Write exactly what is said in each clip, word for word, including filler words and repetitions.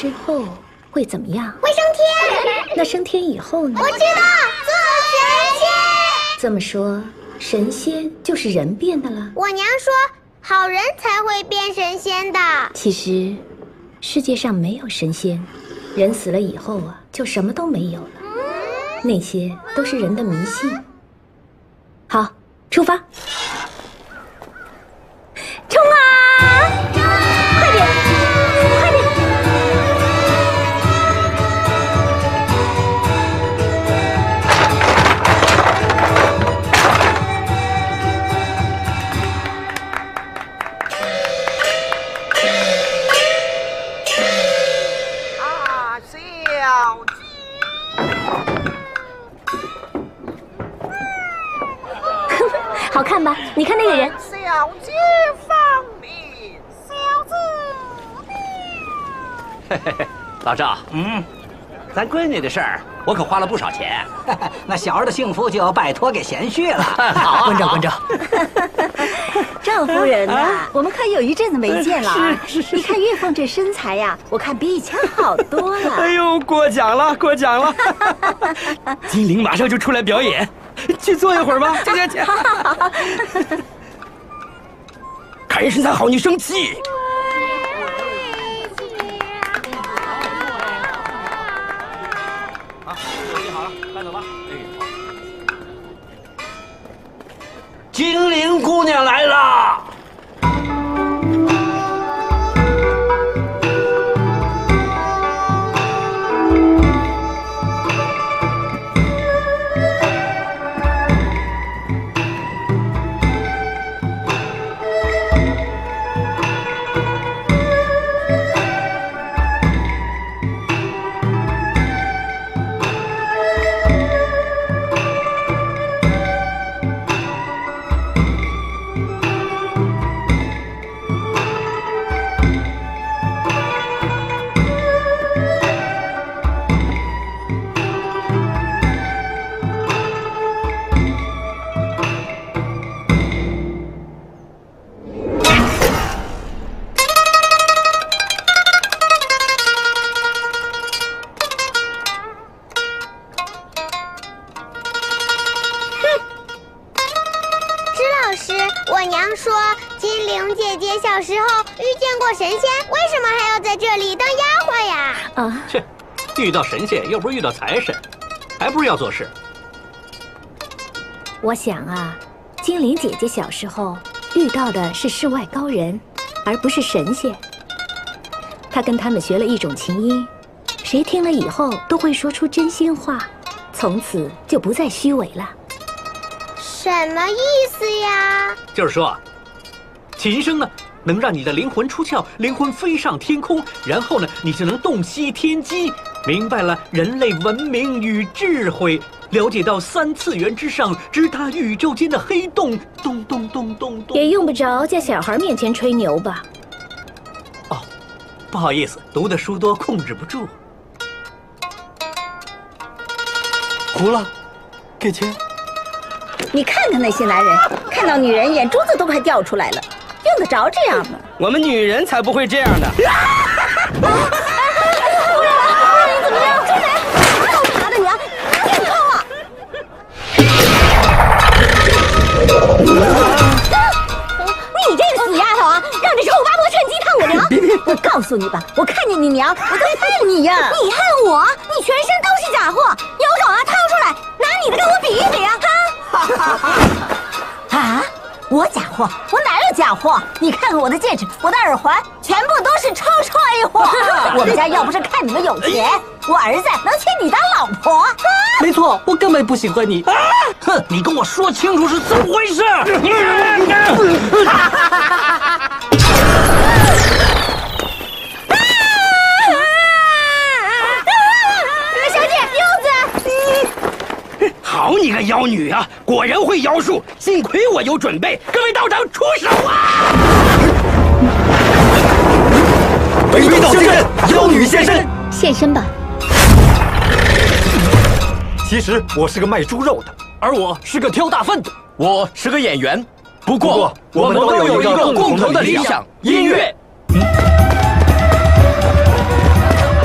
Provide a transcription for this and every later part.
之后会怎么样？ 会升天。 那升天以后呢？ 我知道，做神仙。 这么说，神仙就是人变的了？ 我娘说，好人才会变神仙的。 其实，世界上没有神仙，人死了以后啊，就什么都没有了。那些都是人的迷信。好，出发！冲啊！快点，快点！ 啊，小鸡！ 好看吧？你看那个人。 小鸡放你，小鸡。 嘿嘿嘿，老赵，嗯，咱闺女的事儿，我可花了不少钱。 那小儿的幸福就要拜托给贤婿了。 好， 关照关照。 赵夫人呐、啊，我们可有一阵子没见了啊！ 是是是， 你看玉凤这身材呀，我看比以前好多了。 哎呦，过奖了，过奖了！精灵马上就出来表演，去坐一会儿吧。去去去。看人身材好，你生气。 好，手机好了，搬走吧。哎， 精灵姑娘来了。 小时候遇见过神仙，为什么还要在这里当丫鬟呀？ 啊， 切，遇到神仙又不是遇到财神，还不是要做事。 我想啊，精灵姐姐小时候遇到的是世外高人，而不是神仙。她跟他们学了一种琴音，谁听了以后都会说出真心话，从此就不再虚伪了。 什么意思呀？ 就是说，琴声呢，能让你的灵魂出窍，灵魂飞上天空，然后呢，你就能洞悉天机，明白了人类文明与智慧，了解到三次元之上，直达宇宙间的黑洞，咚咚咚咚咚。 也用不着在小孩面前吹牛吧？ 哦，不好意思，读的书多，控制不住。 糊了，给钱。 你看看那些男人，看到女人眼珠子都快掉出来了，用得着这样吗？ 我们女人才不会这样的。 夫人，你怎么样？住手！干啥的你啊？别碰我！你这个死丫头啊，让这臭八婆趁机烫我娘！我告诉你吧，我看见你娘，我就恨你呀！你恨我？你全身都是假货，有种啊，掏出来，拿你的跟我比一比啊！哈！啊！我假货？我哪有假货？你看看我的戒指，我的耳环，全部都是臭臭货。我们家要不是看你们有钱，我儿子能娶你当老婆。啊、 没错，我根本不喜欢你。啊！ 哼！你跟我说清楚是怎么回事！ 小姐，柚子。 好你个妖女啊，果然会妖术，幸亏我有准备。各位道长出手啊！ 北北道现身，妖女现身， 现身吧。 其实我是个卖猪肉的， 而我是个挑大粪的， 我是个演员。不过过我们都有一个共同的理想——音乐。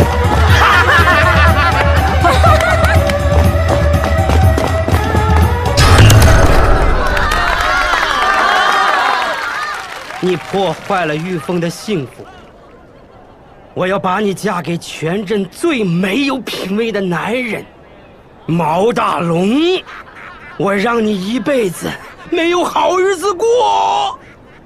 你破坏了玉凤的幸福。我要把你嫁给全镇最没有品位的男人毛大龙，我让你一辈子没有好日子过。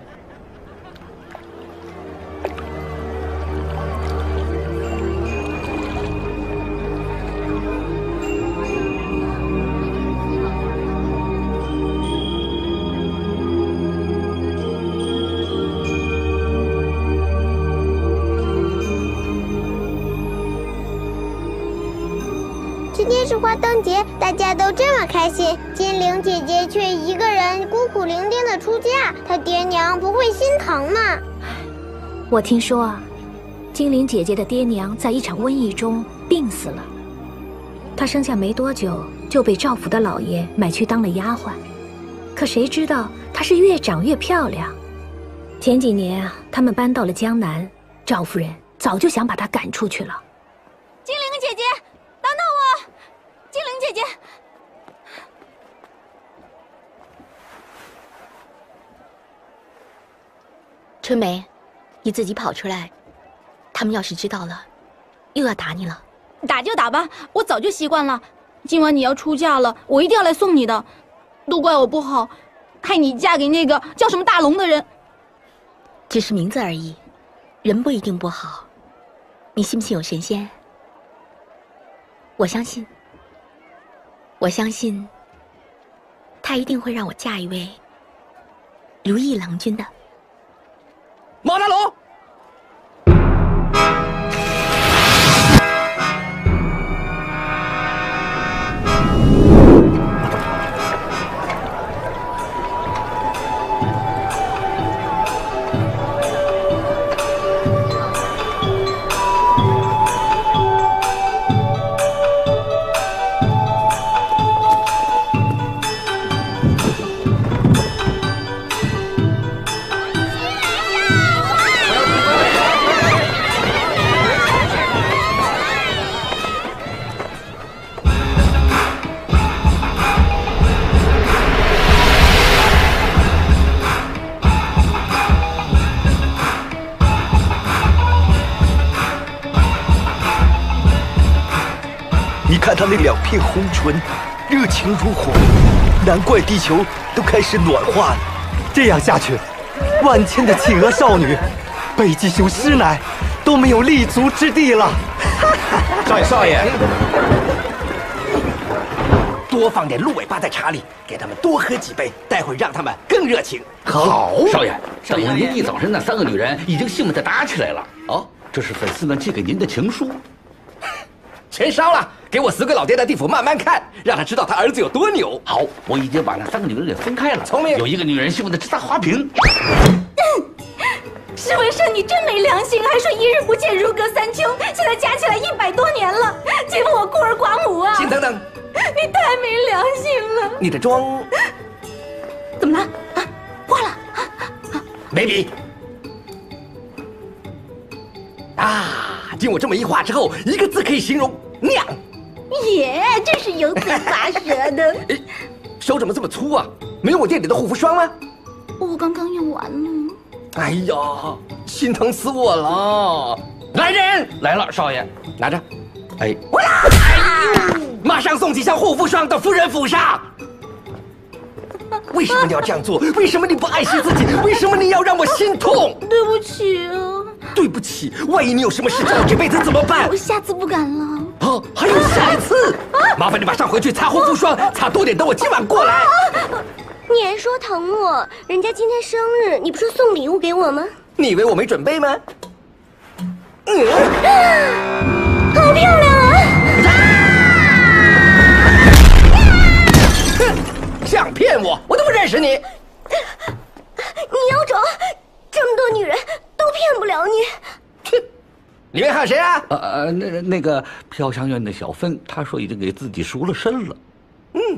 今天是花灯节，大家都这么开心，金玲姐姐却一个人孤苦伶仃的出嫁，她爹娘不会心疼吗？ 我听说啊，金玲姐姐的爹娘在一场瘟疫中病死了，她生下没多久就被赵府的老爷买去当了丫鬟，可谁知道她是越长越漂亮。前几年啊，他们搬到了江南，赵夫人早就想把她赶出去了。 金玲姐姐，等等我！金玲姐姐， 春梅，你自己跑出来，他们要是知道了，又要打你了。 打就打吧，我早就习惯了。今晚你要出嫁了，我一定要来送你的。都怪我不好，害你嫁给那个叫什么大龙的人。 只是名字而已，人不一定不好。你信不信有神仙？我相信。我相信，他一定会让我嫁一位如意郎君的。 毛大龙， 看他那两片红唇，热情如火，难怪地球都开始暖化了。这样下去，万千的企鹅少女、北极熊师奶都没有立足之地了。 少爷，少爷，多放点鹿尾巴在茶里，给他们多喝几杯，待会让他们更热情。 好，少爷，等您一早上，那三个女人已经兴奋地打起来了。哦，这是粉丝们寄给您的情书。 全烧了，给我死鬼老爹在地府慢慢看，让他知道他儿子有多牛。 好，我已经把那三个女人给分开了。 聪明。 有一个女人兴奋的直砸花瓶。 侍卫生，你真没良心，还说一日不见如隔三秋，现在加起来一百多年了，欺负我孤儿寡母啊！ 请等等， 你太没良心了。 你的妆怎么了？啊，花了啊啊！ 没笔。啊！经我这么一画之后，一个字可以形容娘。 耶，真是油嘴滑舌的。 手怎么这么粗啊？没有我店里的护肤霜吗？ 我刚刚用完了。 哎呀，心疼死我了！来人， 来了，少爷， 拿着。 哎， 我来！哎呦，马上送几箱护肤霜到夫人府上。为什么你要这样做？为什么你不爱惜自己？为什么你要让我心痛？ 对不起啊。 对不起，万一你有什么事叫我这辈子怎么办？ 我下次不敢了。 哦，还有下一次，麻烦你马上回去擦护肤霜，擦多点，等我今晚过来。 你还说疼我，人家今天生日，你不是送礼物给我吗？ 你以为我没准备吗？嗯， 好漂亮啊！ 哼，想骗我，我都不认识你。 你有种，这么多女人都骗不了你。 哼，里面还有谁啊？ 呃呃，那那个飘香院的小芬，她说已经给自己赎了身了。 嗯。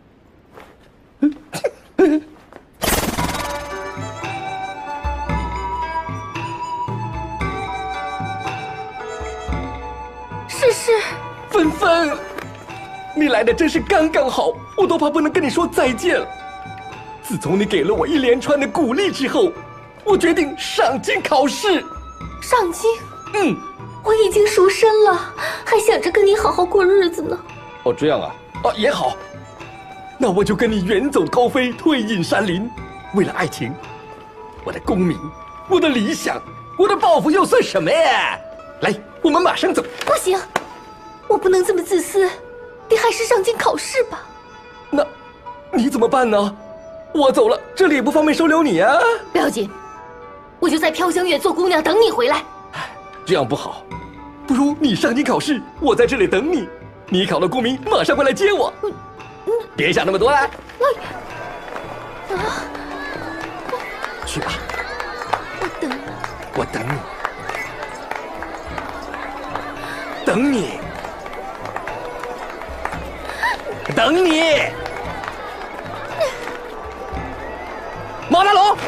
是是， 芬芬，你来的真是刚刚好，我都怕不能跟你说再见了。自从你给了我一连串的鼓励之后， 我决定上京考试。 上京？ 嗯， 我已经赎身了，还想着跟你好好过日子呢。 哦，这样啊，啊也好，那我就跟你远走高飞，退隐山林。为了爱情，我的功名，我的理想，我的抱负又算什么呀？来，我们马上走。 不行，我不能这么自私，你还是上京考试吧。 那，你怎么办呢？我走了，这里也不方便收留你啊。 不要紧，我就在飘香院做姑娘，等你回来。 这样不好，不如你上京考试，我在这里等你。你考了功名，马上回来接我。嗯嗯，别想那么多了。 我啊， 去吧。 我等你。 我等你。等你。等你。毛大龙。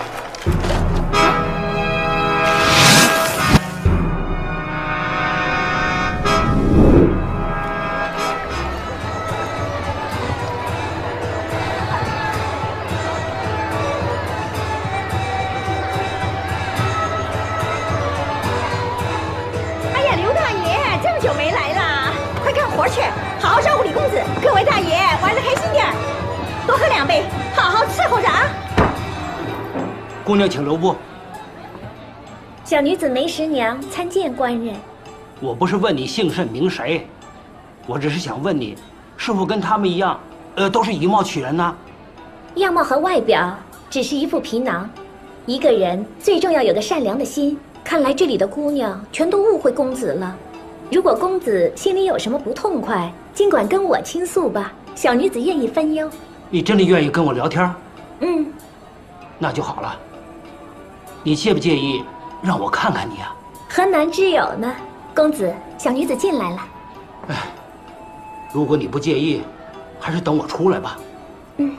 哎呀，刘大爷，这么久没来了，快干活去，好好照顾李公子。各位大爷，玩得开心点儿，多喝两杯，好好伺候着啊。 姑娘，请留步。 小女子梅十娘参见官人。 我不是问你姓甚名谁，我只是想问你，是否跟他们一样，呃，都是以貌取人呢？ 样貌和外表只是一副皮囊，一个人最重要有个善良的心。看来这里的姑娘全都误会公子了。如果公子心里有什么不痛快，尽管跟我倾诉吧，小女子愿意分忧。 你真的愿意跟我聊天？ 嗯， 那就好了。你介不介意让我看看你啊？ 何难之有呢？公子，小女子进来了。 哎，如果你不介意，还是等我出来吧。 嗯。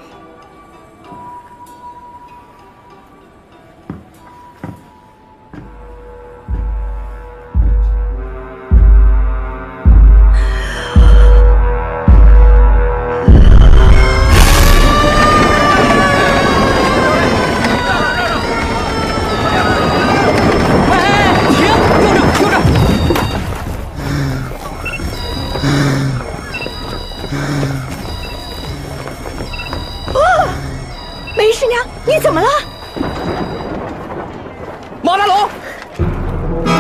梅师娘，你怎么了？ 毛大龙！ 啊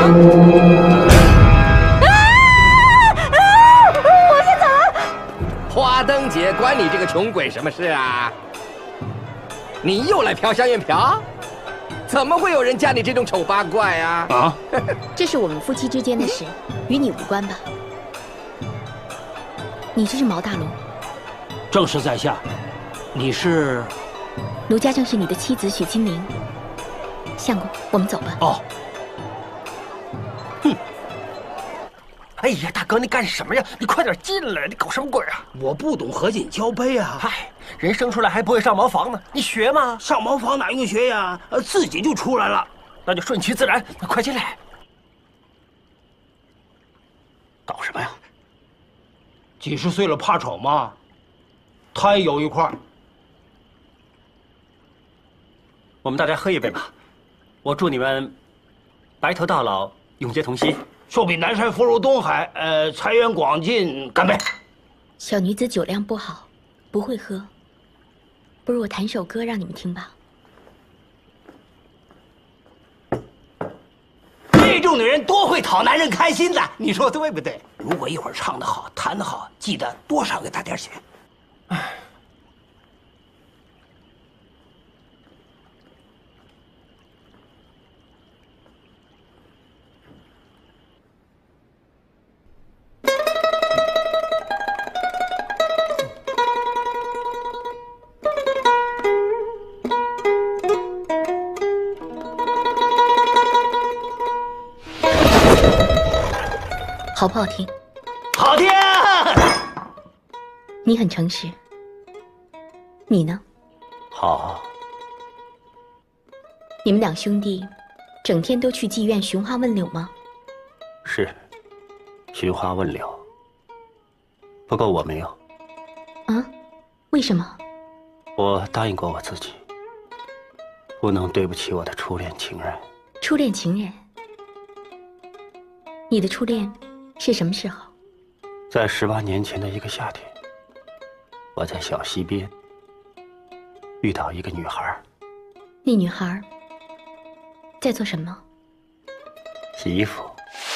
啊！我先走了。 花灯节关你这个穷鬼什么事啊？你又来飘香院嫖？怎么会有人嫁你这种丑八怪啊？ 啊！ 这是我们夫妻之间的事，与你无关吧？你就是毛大龙。 正是在下。你是？ 奴家正是你的妻子许金玲。相公，我们走吧。 哦。 哼！哎呀，大哥，你干什么呀？你快点进来！你搞什么鬼啊？ 我不懂合卺交杯啊！ 嗨，人生出来还不会上茅房呢，你学吗？ 上茅房哪用学呀？呃，自己就出来了。 那就顺其自然，快进来。搞什么呀？ 几十岁了怕丑吗？他也有一块。 我们大家喝一杯吧，我祝你们白头到老，永结同心。 寿比南山，福如东海，呃，财源广进，干杯！ 小女子酒量不好，不会喝，不如我弹首歌让你们听吧。 这种女人多会讨男人开心的，你说对不对？如果一会儿唱得好，弹得好，记得多少给她点钱。唉。 好不好听？ 好听。 你很诚实。你呢？ 好。 你们两兄弟，整天都去妓院寻花问柳吗？ 是，寻花问柳。不过我没有。 啊？为什么？ 我答应过我自己， 不能对不起我的初恋情人。 初恋情人？你的初恋是什么时候？ 在十八年前的一个夏天，我在小溪边遇到一个女孩。 那女孩在做什么？ 洗衣服。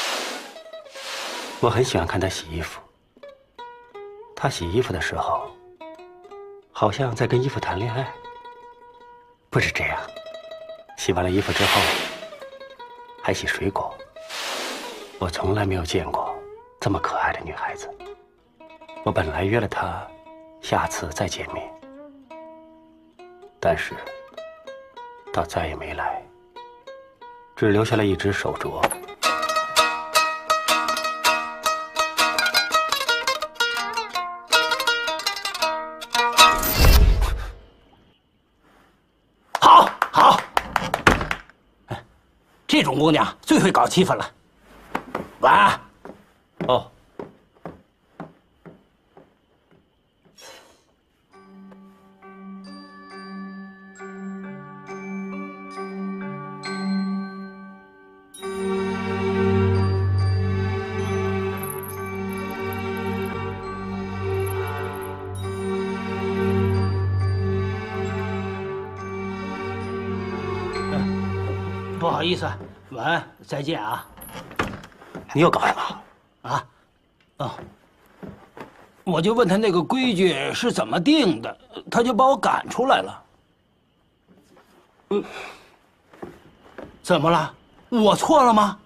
我很喜欢看她洗衣服。她洗衣服的时候，好像在跟衣服谈恋爱。不止这样，洗完了衣服之后，还洗水果。我从来没有见过这么可爱的女孩子。我本来约了她，下次再见面，但是她再也没来，只留下了一只手镯。 好，好，这种姑娘最会搞气氛了。晚安。 哦。 不好意思，晚安，再见啊。 你又搞什么？ 啊，哦，我就问他那个规矩是怎么定的，他就把我赶出来了。嗯，怎么了？我错了吗？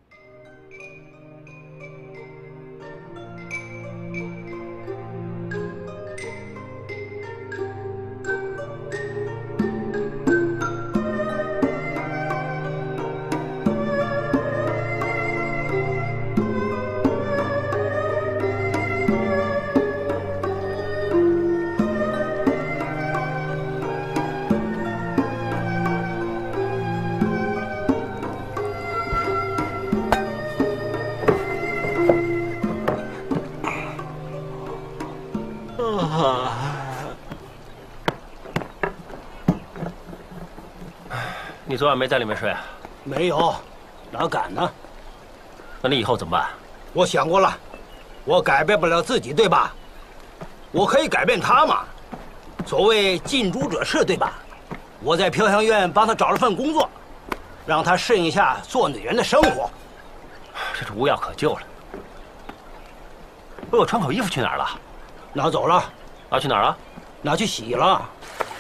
你昨晚没在里面睡啊？ 没有，哪敢呢？ 那你以后怎么办？ 我想过了，我改变不了自己，对吧？我可以改变他嘛。所谓近朱者赤，对吧？我在飘香院帮他找了份工作，让他适应一下做女人的生活。 这是无药可救了。为我穿好衣服去哪儿了？ 拿走了。 拿去哪儿了？ 拿去洗了。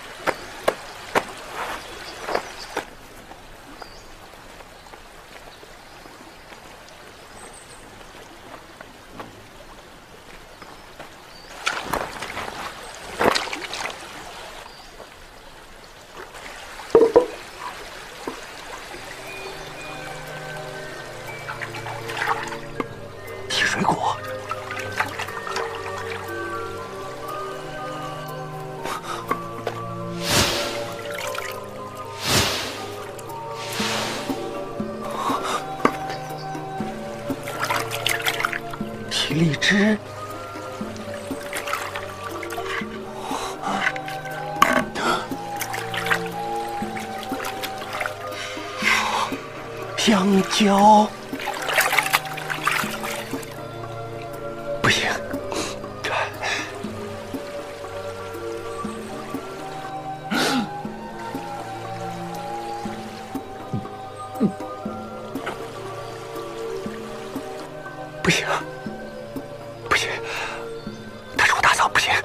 洗水果。洗荔枝。香蕉。不行，不行，不行，他是我大嫂，不行。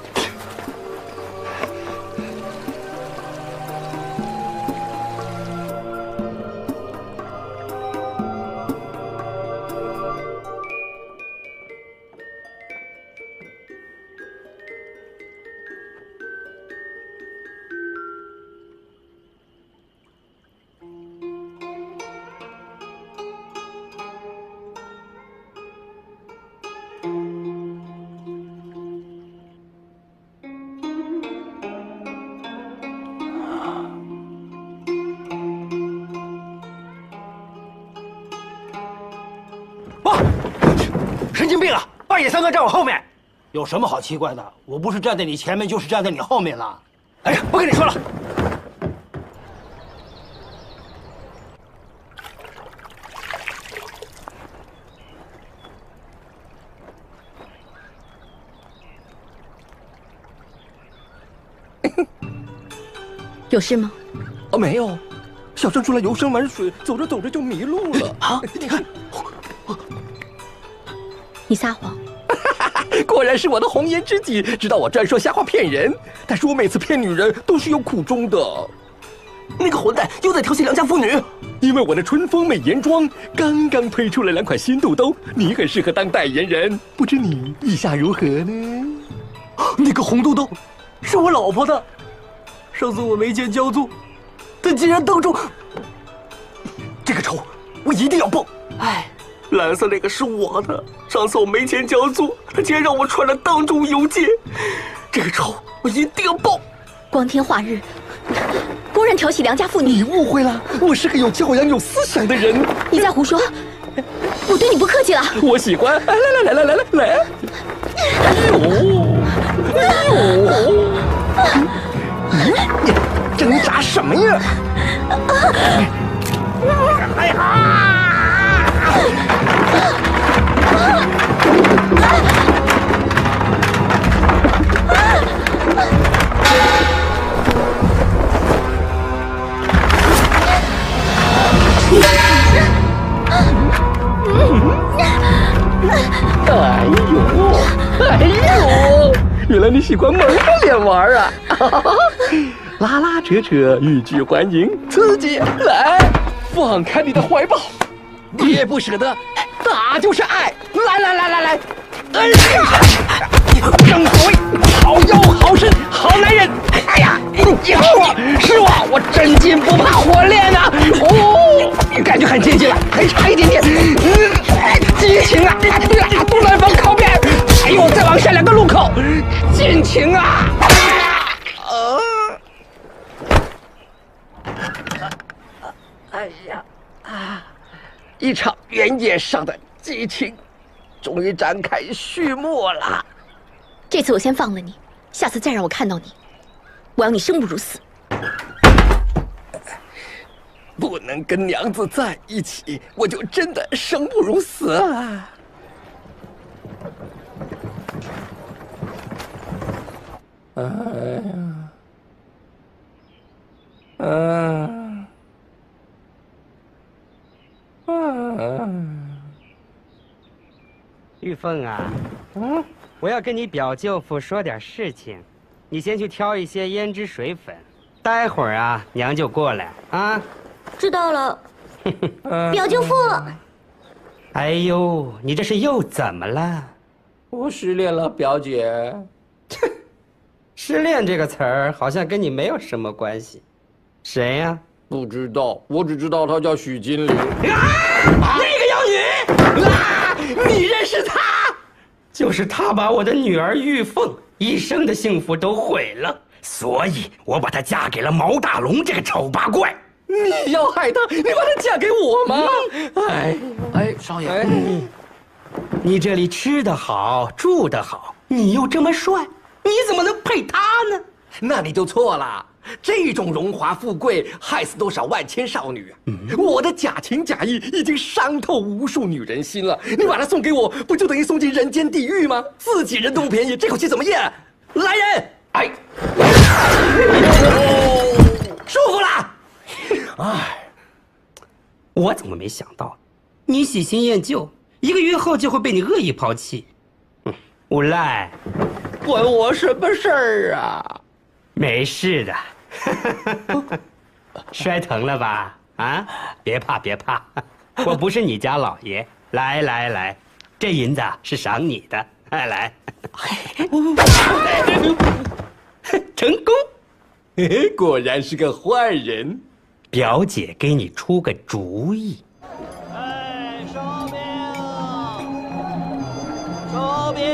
神经病啊！半夜三更站我后面， 有什么好奇怪的？我不是站在你前面，就是站在你后面了。 哎呀，不跟你说了。 有事吗？ 哦，没有。小生出来游山玩水，走着走着就迷路了。啊，你看， 你撒谎。 果然是我的红颜知己，知道我专说瞎话骗人。但是我每次骗女人都是有苦衷的。那个混蛋又在调戏良家妇女。因为我的春风美颜妆刚刚推出了两款新肚兜，你很适合当代言人。不知你意下如何呢？那个红肚兜是我老婆的，上次我没钱交租，她竟然当众……这个仇我一定要报！哎。蓝色那个是我的，上次我没钱交租，他竟然让我穿了当众游街，这个仇我一定要报！ 光天化日，公然调戏良家妇女！ 你误会了，我是个有教养、有思想的人。 你在胡说，我对你不客气了。 我喜欢，来来来来来来来！哎呦，哎呦，你挣扎什么呀？哎呀！哎呦，哎呦，原来你喜欢蒙着脸玩啊！拉拉扯扯，欲拒还迎，刺激！来，放开你的怀抱，别不舍得，打就是爱！来来来来来，哎呀，正所谓好腰好身好男人！哎呀，你好我，是我，我真金不怕火炼啊！哦，感觉很接近了，还差一点点。嗯，激情啊！东南风靠边，哎呦，再往下两个路口，尽情啊！呃，哎呀啊！一场原野上的激情，终于展开序幕了。 这次我先放了你，下次再让我看到你，我要你生不如死。 不能跟娘子在一起，我就真的生不如死啊！哎呀，嗯， 嗯，玉凤啊，嗯，我要跟你表舅父说点事情，你先去挑一些胭脂水粉，待会儿啊，娘就过来啊。 知道了，表舅父。 哎呦，你这是又怎么了？ 我失恋了，表姐。 失恋这个词儿好像跟你没有什么关系。谁呀？ 不知道，我只知道他叫许金玲。 啊！那个妖女！啊！你认识她？就是她把我的女儿玉凤一生的幸福都毁了，所以我把她嫁给了毛大龙这个丑八怪。 你要害她，你把她嫁给我吗？哎哎，少爷， 哎，你这里吃得好，住得好，你又这么帅，你怎么能配她呢？ 那你就错了。这种荣华富贵害死多少万千少女啊！嗯、我的假情假意已经伤透无数女人心了。你把它送给我，不就等于送进人间地狱吗？自己人都不便宜，这口气怎么咽？来人！哎，舒服了。 哎，我怎么没想到，你喜新厌旧，一个月后就会被你恶意抛弃。嗯，无赖， 关我什么事儿啊？ 没事的。摔疼了吧？啊，别怕别怕，我不是你家老爷。来来来，这银子是赏你的。哎，来，成功。 果然是个坏人。 表姐给你出个主意。 哎，烧饼，烧饼，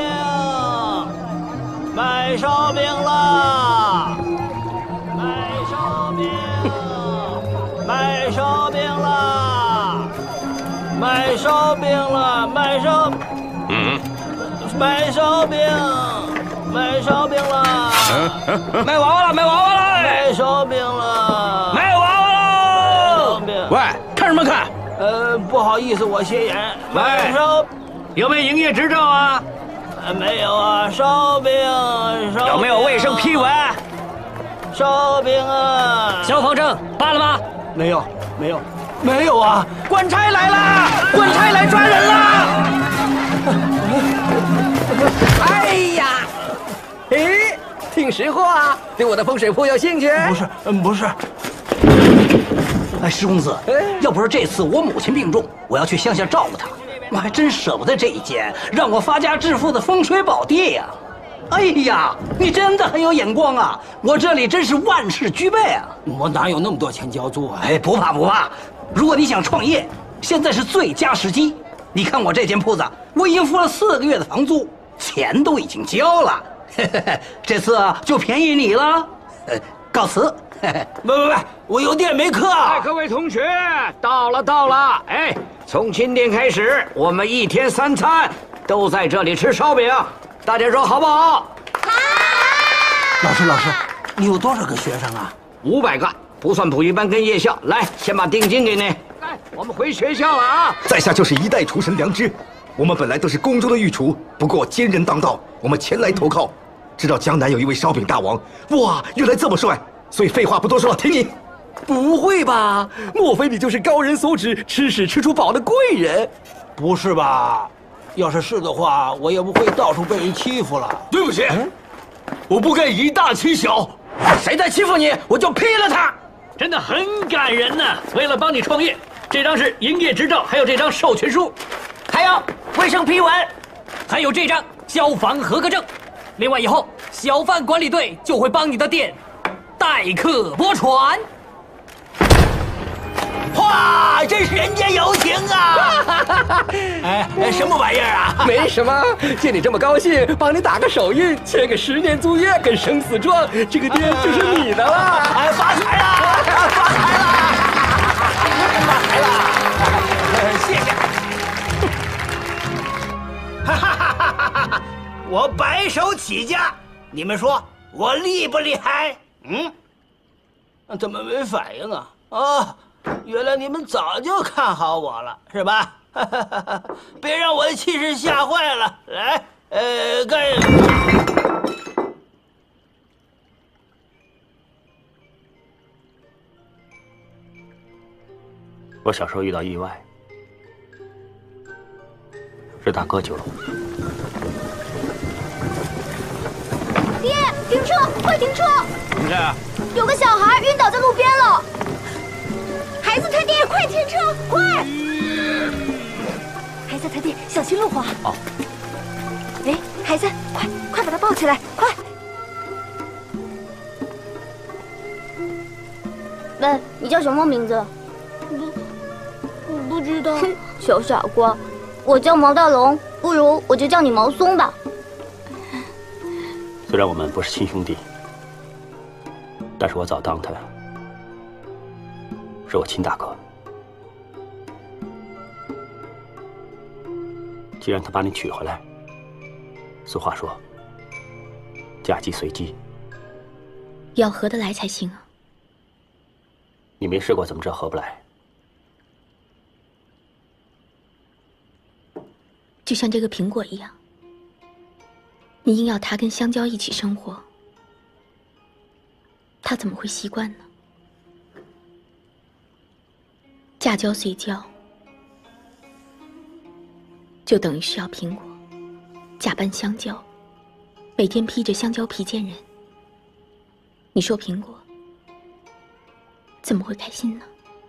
卖烧饼了，卖烧饼，卖烧饼了，卖烧饼了，卖烧，嗯，卖烧饼，卖烧饼了， 卖娃娃了，卖娃娃了， 卖烧饼了， 卖娃娃了。喂，看什么看？ 呃，不好意思，我斜眼。 喂， 烧， 有没有营业执照啊？ 呃，没有啊，烧饼，烧饼。 有没有卫生批文？ 烧饼啊！ 消防证办了吗？ 没有，没有，没有啊！官差来了，官差来抓人了！ 哎呀，诶，挺识货啊，对我的风水铺有兴趣？ 不是，嗯，不是。哎，石公子，要不是这次我母亲病重，我要去乡下照顾她，我还真舍不得这一间让我发家致富的风水宝地呀！哎呀，你真的很有眼光啊！我这里真是万事俱备啊！ 我哪有那么多钱交租啊？ 哎，不怕不怕，如果你想创业，现在是最佳时机。你看我这间铺子，我已经付了四个月的房租，钱都已经交了。这次啊，就便宜你了。呃，告辞。 不不不，我有店没客。 哎，各位同学，到了到了！哎，从今天开始，我们一天三餐都在这里吃烧饼，大家说好不好？ 好。 老师老师，你有多少个学生啊？ 五百个，不算补习班跟夜校。来，先把定金给你。来，我们回学校了啊！ 在下就是一代厨神良知。我们本来都是宫中的御厨，不过奸人当道，我们前来投靠。知道江南有一位烧饼大王，哇，原来这么帅！所以废话不多说，听你。 不会吧？莫非你就是高人所指吃屎吃出饱的贵人？ 不是吧？要是是的话，我也不会到处被人欺负了。 对不起，嗯、我不该以大欺小。谁再欺负你，我就劈了他。 真的很感人呐！为了帮你创业，这张是营业执照，还有这张授权书， 还有卫生批文，还有这张消防合格证。另外，以后小贩管理队就会帮你的店代客泊船。 哇，真是人间有情啊！哎，什么玩意儿啊？ 没什么，见你这么高兴，帮你打个手印，签个十年租约跟生死状，这个店就是你的了。 哎，发财了！发财了！发财了！谢谢。哈哈哈哈哈！我白手起家，你们说我厉不厉害？嗯？怎么没反应啊？啊！原来你们早就看好我了，是吧？别让我的气势吓坏了。来，呃，干！ 我小时候遇到意外，是大哥救了我。 爹，停车！快停车！ 什么事啊？ 有个小孩晕倒在路边了。孩子他爹，快停车！快！孩子他爹，小心路滑。 好。 哎，孩子，快快把他抱起来，快！喂，你叫什么名字？不，不知道。小傻瓜，我叫毛大龙，不如我就叫你毛松吧。 虽然我们不是亲兄弟，但是我早当他是我亲大哥。既然他把你娶回来，俗话说，嫁鸡随鸡， 要合得来才行啊。 你没试过，怎么知道合不来？ 就像这个苹果一样，你硬要它跟香蕉一起生活，它怎么会习惯呢？嫁交随交，就等于是要苹果假扮香蕉，每天披着香蕉皮见人。你说苹果怎么会开心呢？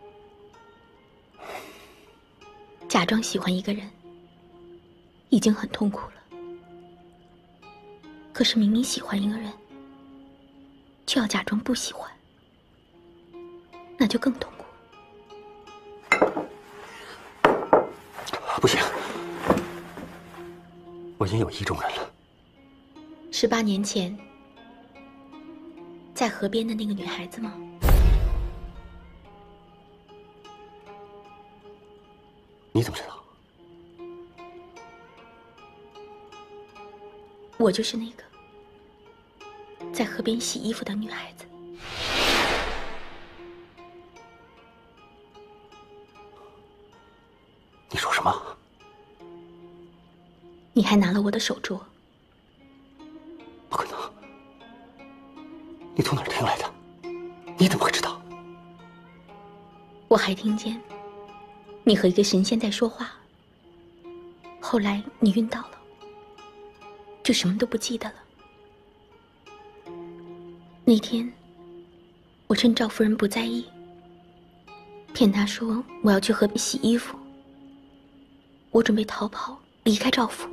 假装喜欢一个人已经很痛苦了，可是明明喜欢一个人，却要假装不喜欢，那就更痛苦。 不行，我已经有意中人了。 十八年前，在河边的那个女孩子吗？ 你怎么知道？ 我就是那个在河边洗衣服的女孩子。 你说什么？ 你还拿了我的手镯。 不可能！你从哪儿听来的？ 你怎么会知道？ 我还听见你和一个神仙在说话。后来你晕倒了，就什么都不记得了。那天，我趁赵夫人不在意，骗她说我要去河边洗衣服。我准备逃跑，离开赵府。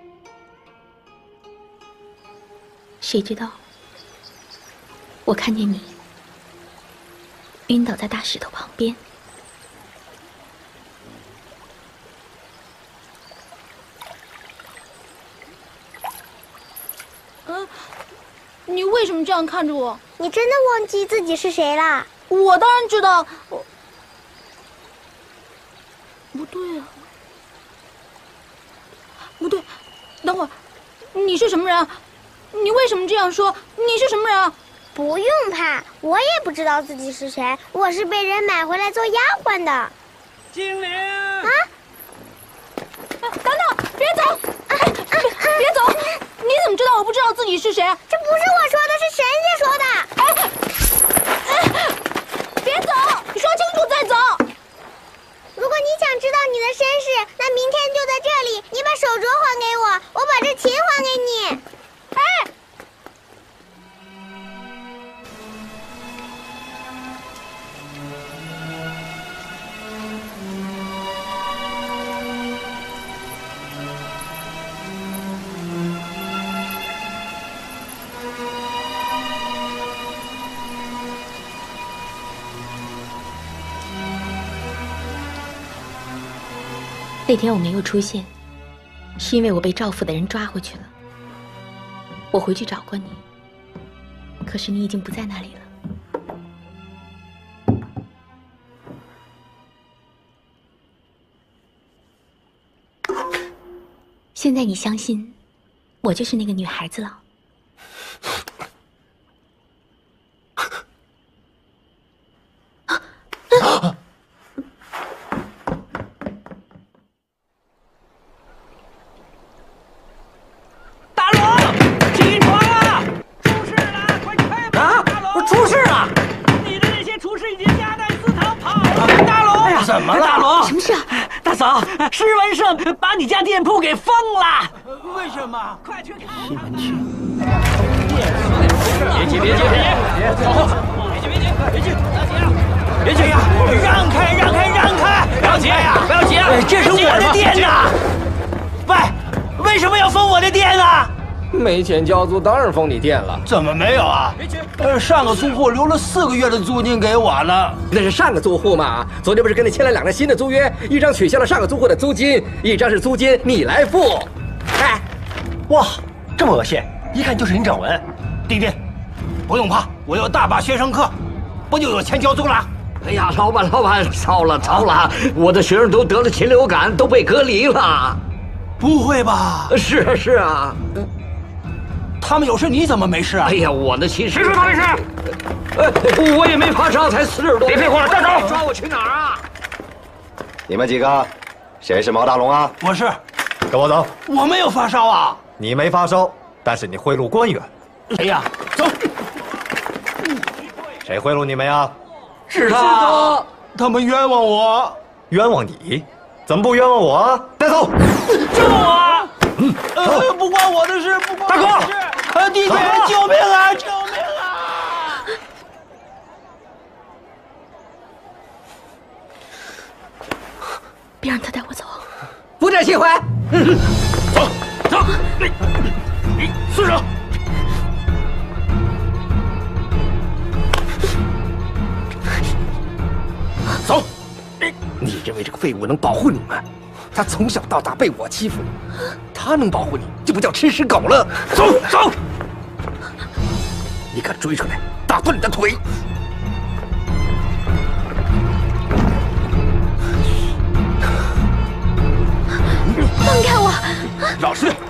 谁知道，我看见你晕倒在大石头旁边。 嗯，你为什么这样看着我？ 你真的忘记自己是谁啦？ 我当然知道。我不对啊，不对，等会儿，你是什么人？你为什么这样说？你是什么人？ 不用怕，我也不知道自己是谁，我是被人买回来做丫鬟的。 精灵啊！ 等等，别走！哎哎，别走！你怎么知道我不知道自己是谁？ 这不是我说的，是神仙说的。 哎哎，别走！说清楚再走。 如果你想知道你的身世，那明天就在这里。你把手镯还给我，我把这琴还给你。哎！ 那天我没有出现，是因为我被赵府的人抓回去了。我回去找过你，可是你已经不在那里了。现在你相信我就是那个女孩子了？ 怎么了，大龙？ 什么事啊？ 大嫂，施文胜把你家店铺给封了。 为什么？快去看！ 西门庆， 别急，别急，别急，走！别急，别急，别急，别急呀！让开，让开，让开！不要急呀，不要急啊！这是我的店呐！喂，为什么要封我的店呢？ 没钱交租，当然封你店了。 怎么没有啊？呃，上个租户留了四个月的租金给我了。 那是上个租户嘛？昨天不是跟你签了两张新的租约，一张取消了上个租户的租金，一张是租金你来付。哎， 哇，这么恶心，一看就是你掌纹。弟弟，不用怕，我有大把学生课，不就有钱交租了？ 哎呀，老板，老板，糟了糟了，我的学生都得了禽流感，都被隔离了。 不会吧？ 是啊是啊。 他们有事，你怎么没事啊？ 哎呀，我的亲谁说他没事？ 呃，我也没发烧，才四十多。 别废话，站住！ 抓我去哪儿啊？ 你们几个，谁是毛大龙啊？ 我是。 跟我走。 我没有发烧啊。 你没发烧，但是你贿赂官员。 谁呀？走。 谁贿赂你们呀？ 是他。他们冤枉我。 冤枉你？怎么不冤枉我啊？带走。 救我！嗯，呃，不关我的事，不关我的事。呃，弟弟，救命啊！救命啊！ 别让他带我走。 不战心怀。 嗯，走走，你你松手。走。 你认为这个废物能保护你们？他从小到大被我欺负，他能保护你，就不叫吃屎狗了。 走走！ 你敢追出来，打断你的腿！ 放开我！ 老实点！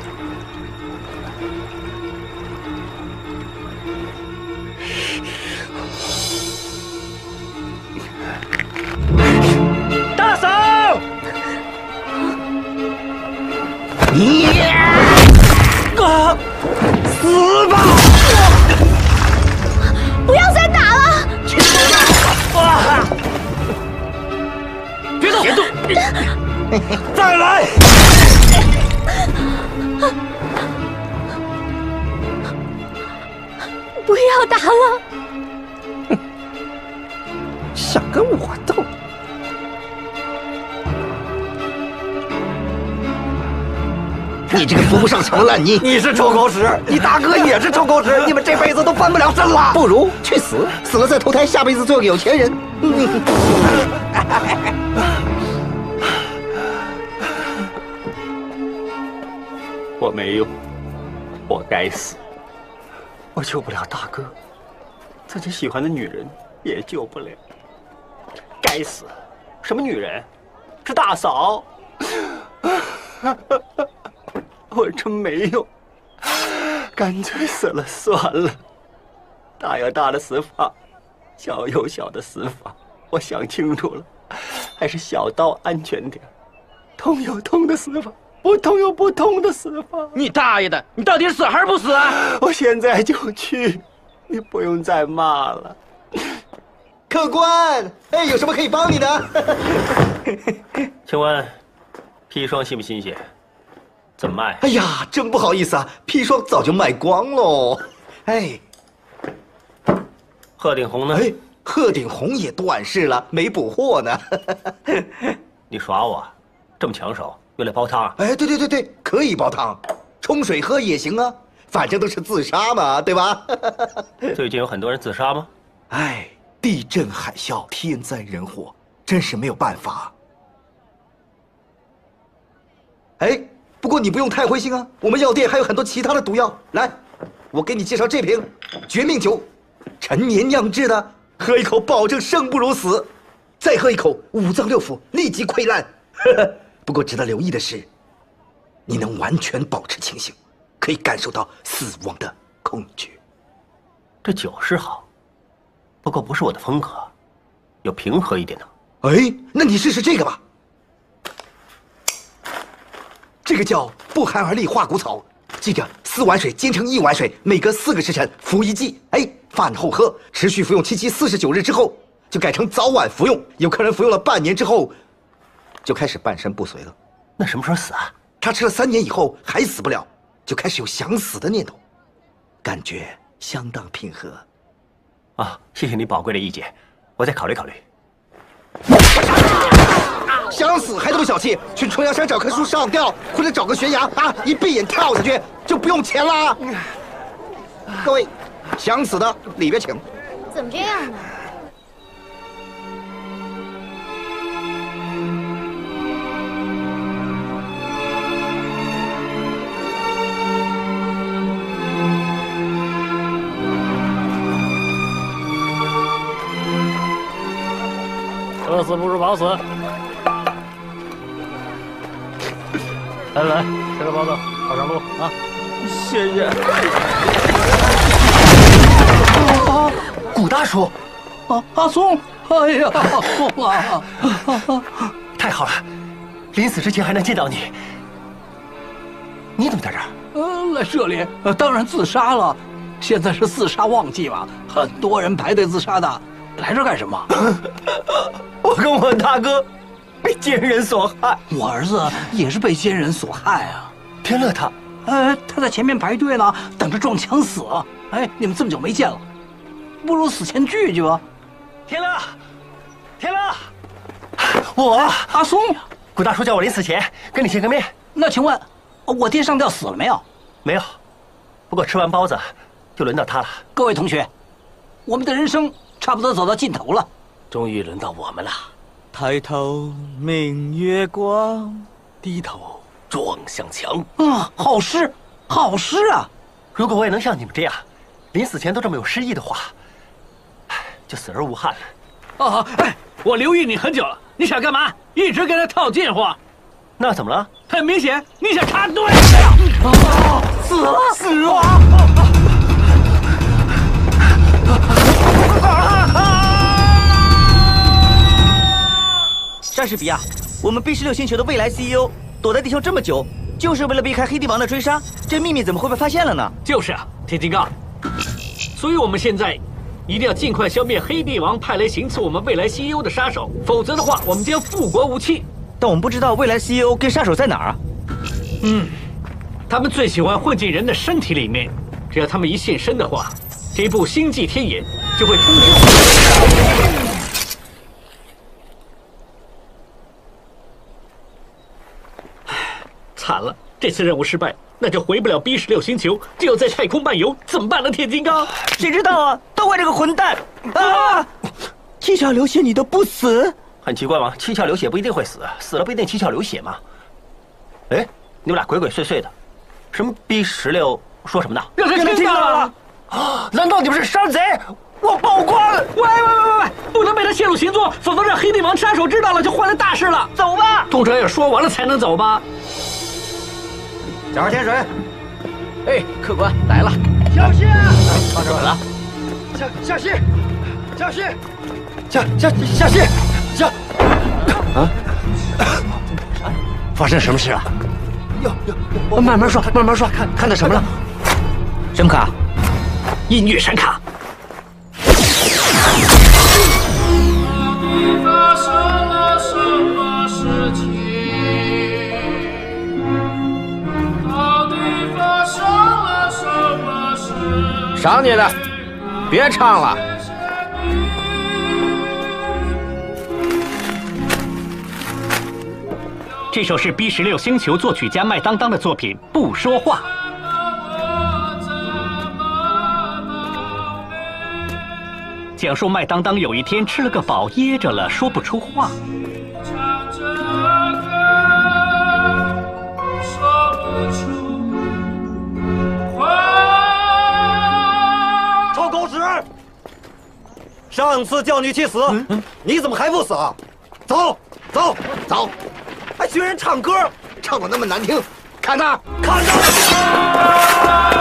大嫂！ 你啊！ 死吧！ 不要再打了！ 不要打了！ 哼，想跟我斗？你这个扶不上墙的烂泥！ 你是臭狗屎，你大哥也是臭狗屎，你们这辈子都翻不了身了。 不如去死，死了再投胎，下辈子做个有钱人。 我没用，我该死。我救不了大哥，自己喜欢的女人也救不了。该死！什么女人？是大嫂。我真没用，干脆死了算了。大有大的死法，小有小的死法。我想清楚了，还是小刀安全点。痛有痛的死法，不痛有不痛的死法。 你大爷的！你到底是死还是不死啊？ 我现在就去，你不用再骂了。 客官，哎，有什么可以帮你的？ 请问，砒霜新不新鲜？怎么卖？ 哎呀，真不好意思啊，砒霜早就卖光喽。哎， 鹤顶红呢？ 哎，鹤顶红也短视了，没补货呢。 你耍我？这么抢手，用来煲汤？ 哎，对对对对，可以煲汤，冲水喝也行啊，反正都是自杀嘛，对吧？ 最近有很多人自杀吗？ 哎，地震、海啸、天灾人祸，真是没有办法。哎。不过你不用太灰心啊，我们药店还有很多其他的毒药。来，我给你介绍这瓶绝命酒，陈年酿制的，喝一口保证生不如死，再喝一口五脏六腑立即溃烂。不过值得留意的是，你能完全保持清醒，可以感受到死亡的恐惧。 这酒是好，不过不是我的风格，有平和一点的。 哎，那你试试这个吧。这个叫不寒而栗化骨草，记着四碗水煎成一碗水，每隔四个时辰服一剂。哎，饭后喝，持续服用七七四十九日之后，就改成早晚服用。有客人服用了半年之后，就开始半身不遂了。 那什么时候死啊？ 他吃了三年以后还死不了，就开始有想死的念头，感觉相当平和。 啊，谢谢你宝贵的意见，我再考虑考虑。 想死还这么小气，去重阳山找棵树上吊，或者找个悬崖啊，一闭眼跳下去就不用钱了。各位，想死的里边请。 怎么这样呢？ 饿死不如饱死。来来来，吃个包子，好上路啊！ 谢谢。啊，古大叔， 啊，阿松，哎呀，阿松啊！ 太好了，临死之前还能见到你。你怎么在这儿？ 呃，来这里，呃，当然自杀了。现在是自杀旺季嘛，很多人排队自杀的。来这干什么？ 我跟我大哥被奸人所害， 我儿子也是被奸人所害啊。 天乐他， 呃，他在前面排队呢，等着撞墙死。哎，你们这么久没见了，不如死前聚聚吧。 天乐，天乐，我阿松， 古大叔叫我临死前跟你见个面。 那请问，我爹上吊死了没有？ 没有，不过吃完包子就轮到他了。 各位同学，我们的人生差不多走到尽头了， 终于轮到我们了。 抬头明月光， 低头撞向墙。 啊，好诗，好诗啊！ 如果我也能像你们这样，临死前都这么有诗意的话，就死而无憾了。 啊，哎，我留意你很久了，你想干嘛？一直跟他套近乎。 那怎么了？ 很明显，你想插队。 啊，死了，死了！ 莎士比亚，我们 B 十六星球的未来 C E O 躲在地球这么久，就是为了避开黑帝王的追杀。这秘密怎么会被发现了呢？ 就是啊，铁金刚。所以我们现在一定要尽快消灭黑帝王派来行刺我们未来 C E O 的杀手，否则的话，我们将复国无期。 但我们不知道未来 C E O 跟杀手在哪儿啊？ 嗯，他们最喜欢混进人的身体里面，只要他们一现身的话， 这部《星际天眼》就会通知我。惨了，这次任务失败，那就回不了 B 十六星球，只有在太空漫游，怎么办呢？铁金刚， 谁知道啊？都怪这个混蛋啊！七窍流血你都不死， 很奇怪吗？七窍流血不一定会死，死了不一定七窍流血嘛。哎，你们俩鬼鬼祟祟的，什么 B 十六说什么呢？ 让人听到了！ 啊！难道你们是山贼？我报官！ 喂喂喂喂，不能被他泄露行踪，否则让黑帝王杀手知道了，就坏了大事了。 走吧， 通常要说完了才能走吧。 加号天水。 哎，客官来了。 小心！ 放这儿了。 小小心！小心！小小小心！小啊！发生什么事了？ 有有， 慢慢说，慢慢说，看看到什么了？ 什么卡？ 音乐闪卡。 发生了什么事情？到底发生了什么事？ 赏你的，别唱了。 这首是 B 十六星球作曲家麦当当的作品《不说话》。讲述麦当当有一天吃了个饱，噎着了，说不出话。 臭狗屎！上次叫你去死，嗯、你怎么还不死啊？走走走！还学人唱歌，唱得那么难听，看那，看那！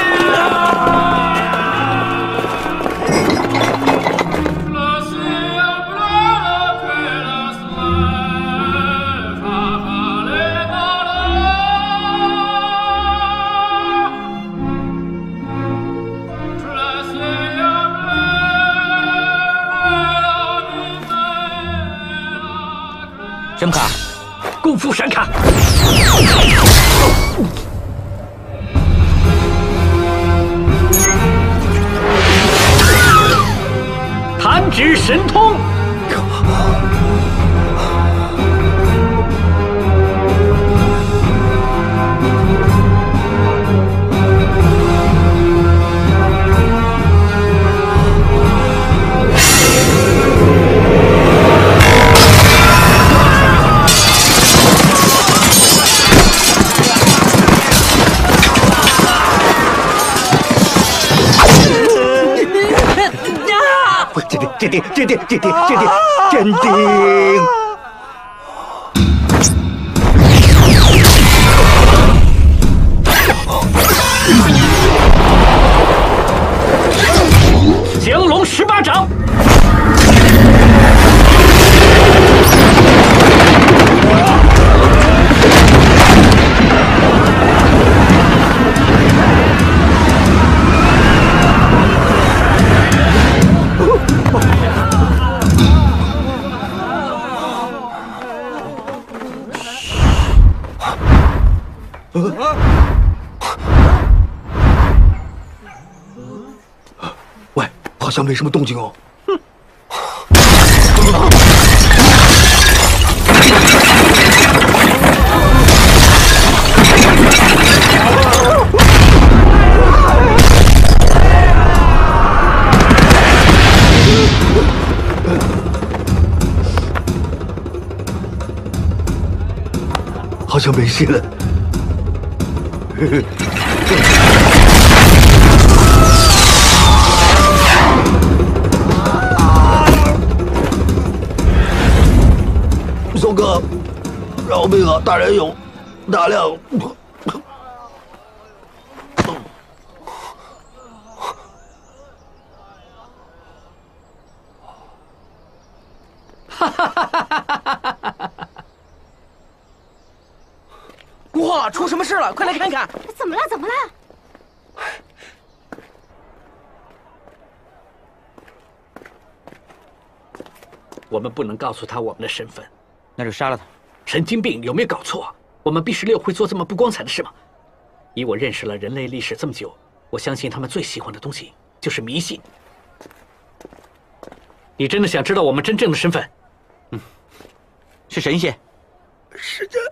什么卡？ 功夫闪卡。弹指神通。 镇定，镇定，镇定，镇定，镇定！ 降龙十八掌。 喂，好像没什么动静哦。好像没事了。松哥，饶命啊！大人有大量。 哈哈哈哈哈哈！哇，出什么事了？快来看看！ 怎么了？怎么了？ 我们不能告诉他我们的身份。 那就杀了他！ 神经病，有没有搞错？我们 B 十六会做这么不光彩的事吗？以我认识了人类历史这么久，我相信他们最喜欢的东西就就是迷信。你真的想知道我们真正的身份？ 嗯，是神仙。 是这。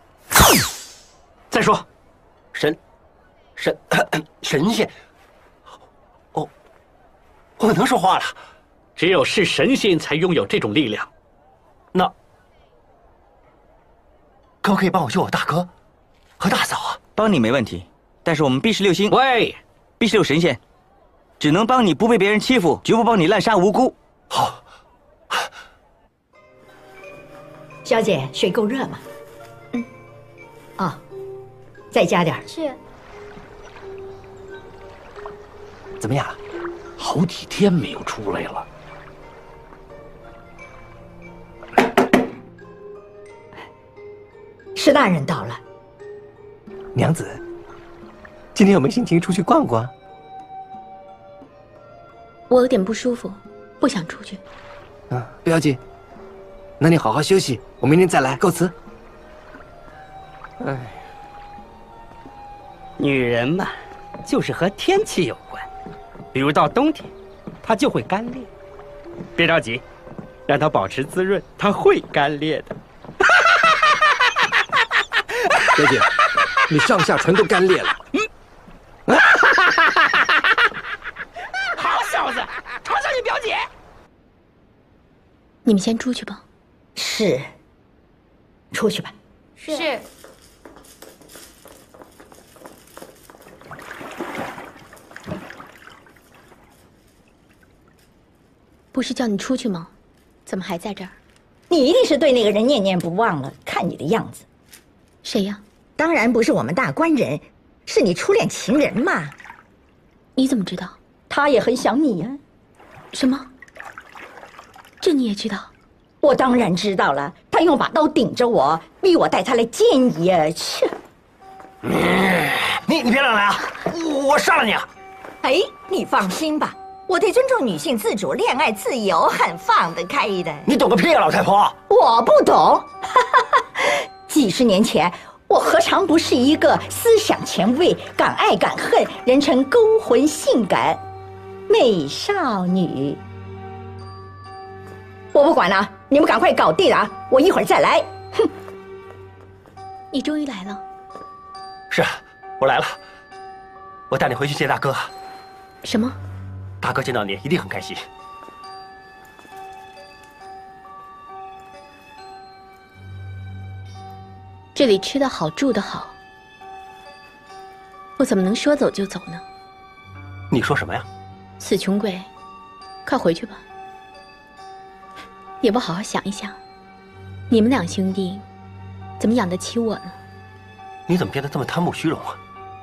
再说， 神，神，神仙。哦，我能说话了。 只有是神仙才拥有这种力量。 那可不可以帮我救我大哥和大嫂啊？ 帮你没问题，但是我们 B 十六星， 喂 ，B 十六神仙，只能帮你不被别人欺负，绝不帮你滥杀无辜。 好。 小姐，水够热吗？嗯。啊，再加点。 是。 怎么样？好几天没有出来了。 石大人到了。 娘子，今天有没有心情出去逛逛？ 我有点不舒服，不想出去。 啊，不要紧，那你好好休息，我明天再来。告辞。 哎，女人嘛，就是和天气有关。比如到冬天，她就会干裂。别着急，让她保持滋润，她会干裂的。 表姐，你上下唇都干裂了。嗯。 好小子，嘲笑你表姐。 你们先出去吧。 是。出去吧。 是。 不是叫你出去吗？怎么还在这儿？ 你一定是对那个人念念不忘了。看你的样子。 谁呀？ 当然不是我们大官人，是你初恋情人嘛。 你怎么知道？ 他也很想你呀。 什么？这你也知道？ 我当然知道了。他用把刀顶着我，逼我带他来见你呀！切！ 你你别乱来啊！我杀了你啊！ 哎，你放心吧。我对尊重女性自主、恋爱自由很放得开的。 你懂个屁啊，老太婆！ 我不懂。几十年前，我何尝不是一个思想前卫、敢爱敢恨、人称勾魂性感美少女？我不管了，你们赶快搞定啊！我一会儿再来。哼！ 你终于来了。 是，我来了。我带你回去见大哥。 什么？ 大哥见到你一定很开心。 这里吃得好，住得好，我怎么能说走就走呢？ 你说什么呀？ 死穷鬼，快回去吧！也不好好想一想，你们两兄弟怎么养得起我呢？ 你怎么变得这么贪慕虚荣啊？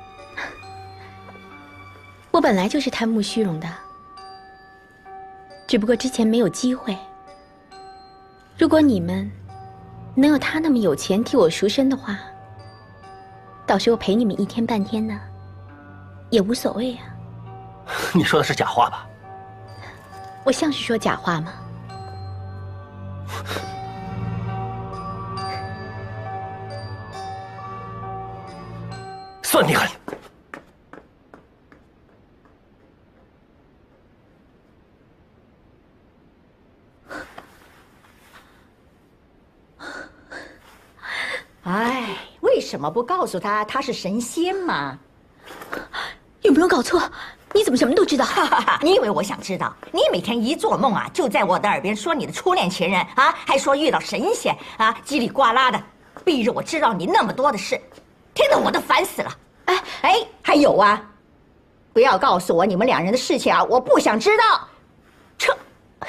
我本来就是贪慕虚荣的，只不过之前没有机会。如果你们能有他那么有钱替我赎身的话，倒是我陪你们一天半天的，也无所谓啊。 你说的是假话吧？ 我像是说假话吗？ 算你狠！ 哎，为什么不告诉他他是神仙嘛？ 有没有搞错？你怎么什么都知道？ 哈哈哈！你以为我想知道？你每天一做梦啊，就在我的耳边说你的初恋情人啊，还说遇到神仙啊，叽里呱啦的，逼着我知道你那么多的事，听得我都烦死了。哎哎，还有啊，不要告诉我你们两人的事情啊，我不想知道。撤！哼！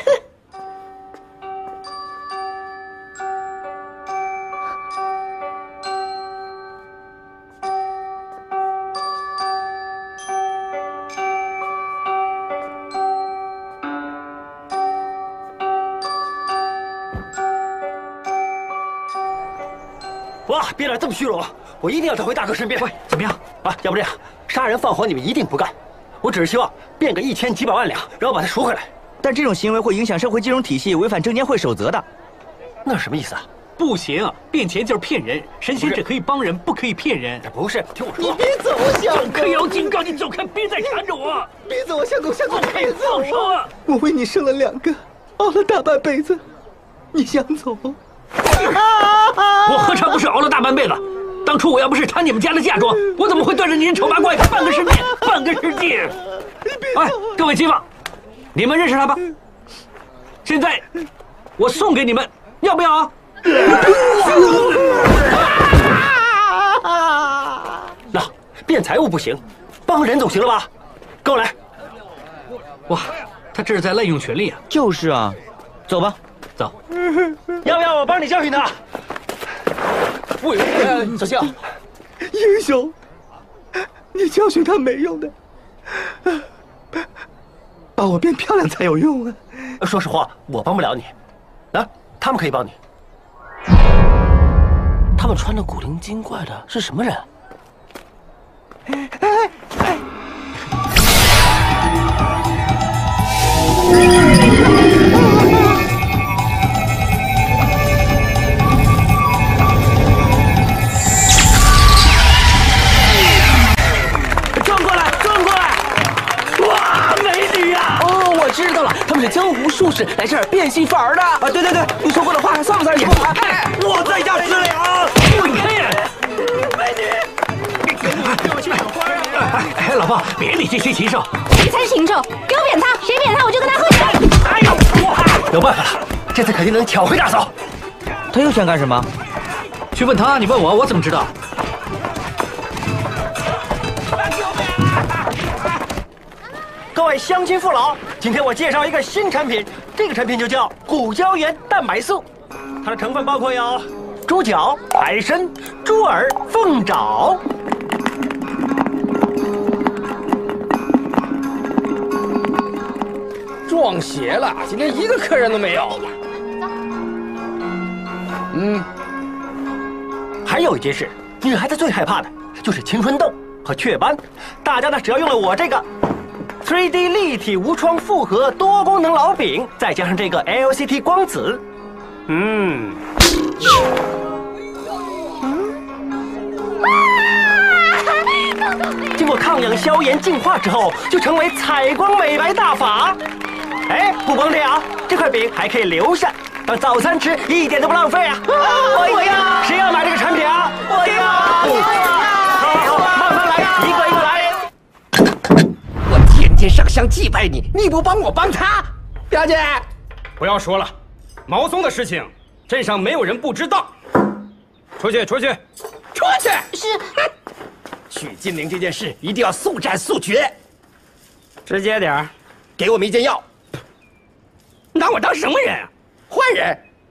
哇，别来这么虚荣！我一定要找回大哥身边。喂，怎么样啊？要不这样，杀人放火你们一定不干。我只是希望变个一千几百万两，然后把它赎回来。 但这种行为会影响社会金融体系，违反证监会守则的。 那是什么意思啊？ 不行，变钱就是骗人。神仙只可以帮人，不可以骗人。 不是，听我说。 你别走，相公！ 可要警告你走开，别再缠着我！ 别走，相公，相公，别走！ 放手啊！ 我为你生了两个，熬了大半辈子，你想走？ 我何尝不是熬了大半辈子？当初我要不是贪你们家的嫁妆，我怎么会对着你丑八怪半个世界？半个世界！哎，各位街坊，你们认识他吧？现在我送给你们，要不要啊？ 那变财物不行，帮人总行了吧？跟我来。 哇，他这是在滥用权力啊！ 就是啊，走吧， 走。 要不要我帮你教训他？ 不用，小象， 英雄，你教训他没用的，把我变漂亮才有用啊！ 说实话，我帮不了你，啊，他们可以帮你。他们穿的古灵精怪的是什么人？ 哎哎哎！ 转过来，转过来！哇，美女呀！哦，我知道了，他们是江湖术士，来这儿变戏法儿的。啊，对对对，你说过的话还算不算你？哎，我在家吃粮。 滚开！美女！哎，老婆，别理这些禽兽。 谁才禽兽？给我扁他！谁扁他，我就跟他喝酒。 哎呦，有办法了，这次肯定能抢回大嫂。 他又想干什么？ 去问他，你问我，我怎么知道？ 各位乡亲父老，今天我介绍一个新产品，这个产品就叫骨胶原蛋白素。它的成分包括有猪脚、海参、猪耳、凤爪。 撞邪了，今天一个客人都没有。嗯， 还有一件事，女孩子最害怕的就是青春痘和雀斑。大家呢，只要用了我这个 三 D 立体无创复合多功能老饼，再加上这个 L C D 光子，嗯，经过抗氧消炎净化之后，就成为采光美白大法。哎，不光这样，这块饼还可以留下，当早餐吃，一点都不浪费啊！我要，谁要买这个产品啊？我要！好好好，慢慢来，一个一个来。 我天天上香祭拜你，你不帮我帮他，表姐。 不要说了，毛松的事情，镇上没有人不知道。出去，出去， 出去！ 是。 许金玲这件事一定要速战速决。 直接点儿， 给我们一件药。 拿我当什么人啊？ 坏人。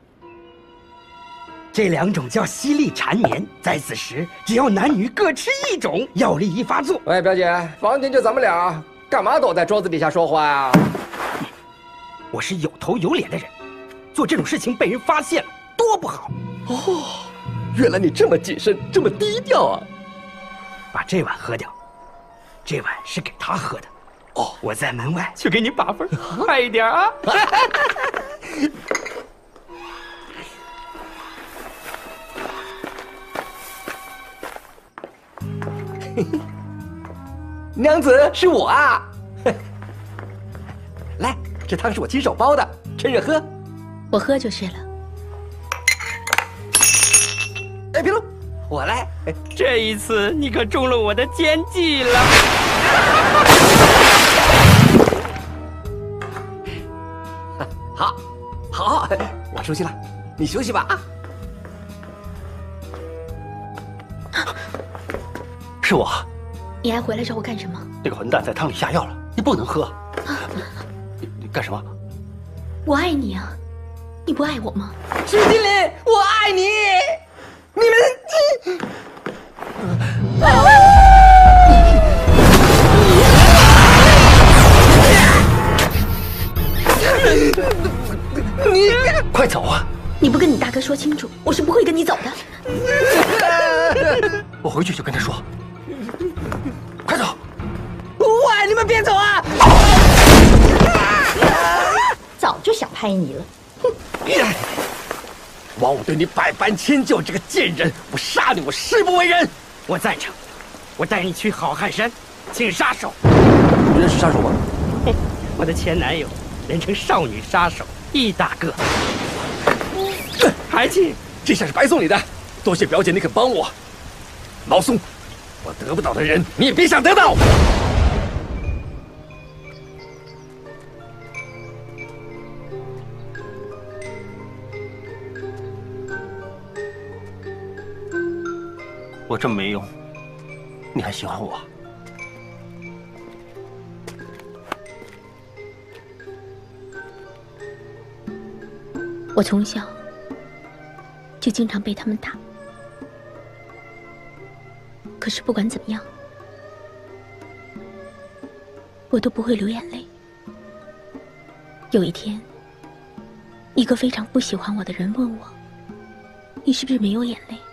这两种叫犀利缠绵，在此时只要男女各吃一种，药力一发作。 喂，表姐，房间就咱们俩，干嘛躲在桌子底下说话呀？ 我是有头有脸的人，做这种事情被人发现了，多不好。 哦，原来你这么谨慎，这么低调啊！ 把这碗喝掉，这碗是给他喝的。哦，我在门外去给你把分，快一点啊！ 娘子，是我啊！来，这汤是我亲手煲的，趁热喝。 我喝就是了。 哎，别动，我来。 这一次你可中了我的奸计了。 好，好，我出去了，你休息吧啊。 是我。 你还回来找我干什么？ 这个混蛋在汤里下药了，你不能喝。你你干什么？ 我爱你啊，你不爱我吗？ 许金玲，我爱你。你们， 你快走啊！ 你不跟你大哥说清楚，我是不会跟你走的。 我回去就跟他说。快走！ 我爱你们，别走啊！ 早就想拍你了。 枉我对你百般迁就，这个贱人！我杀你，我誓不为人。 我赞成，我带你去好汉山，请杀手。 认识杀手吗？ 哼，我的前男友，人称少女杀手易大哥。还请， 这下是白送你的，多谢表姐你肯帮我。毛松，我得不到的人，你也别想得到。 我这么没用，你还喜欢我？ 我从小就经常被他们打，可是不管怎么样，我都不会流眼泪。有一天，一个非常不喜欢我的人问我：“你是不是没有眼泪？”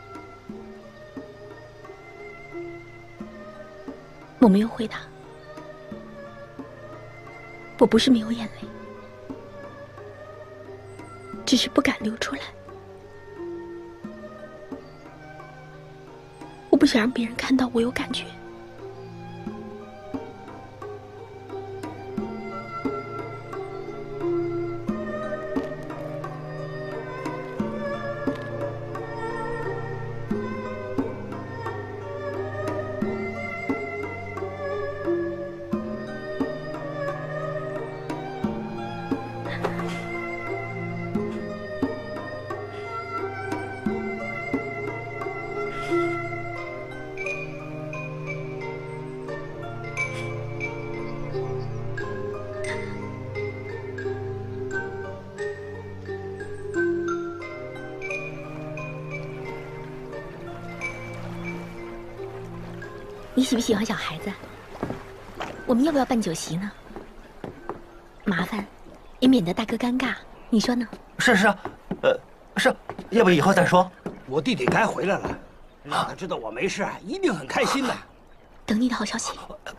我没有回答，我不是没有眼泪，只是不敢流出来。我不想让别人看到我有感觉。你喜不喜欢小孩子？我们要不要办酒席呢？麻烦，也免得大哥尴尬，你说呢？ 是是，呃，是，要不以后再说。 我弟弟该回来了，让他知道我没事，一定很开心的。 等你的好消息。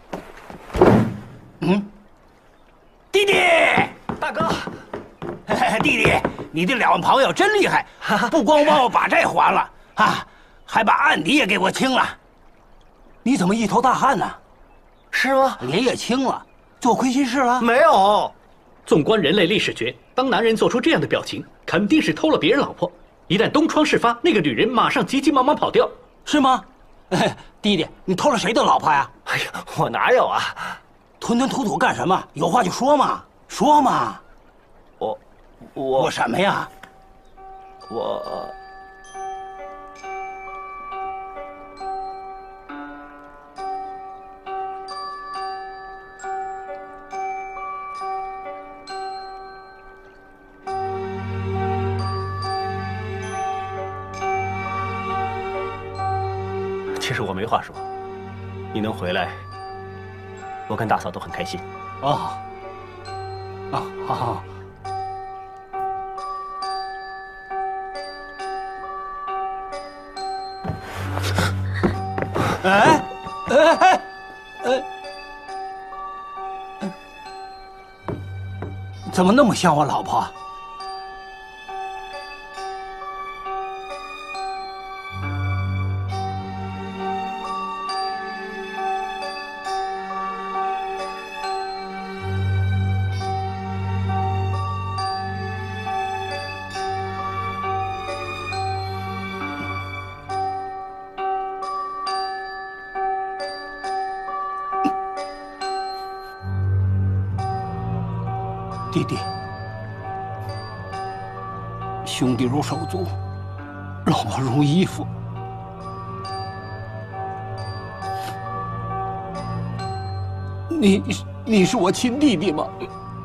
嗯，弟弟， 大哥， 弟弟，你这两位朋友真厉害，不光帮我把债还了啊，还把案底也给我清了。你怎么一头大汗呢？ 是吗？ 脸也青了，做亏心事了？ 没有。纵观人类历史学，当男人做出这样的表情，肯定是偷了别人老婆。一旦东窗事发，那个女人马上急急忙忙跑掉， 是吗？哎，弟弟，你偷了谁的老婆呀？ 哎呀，我哪有啊！ 吞吞吐吐干什么？有话就说嘛，说嘛。 我，我， 我什么呀？ 我。其实我没话说，你能回来，我跟大嫂都很开心。 哦，啊，好好。哎，哎哎哎，怎么那么像我老婆？弟弟，兄弟如手足，老婆如衣服。你你是我亲弟弟吗？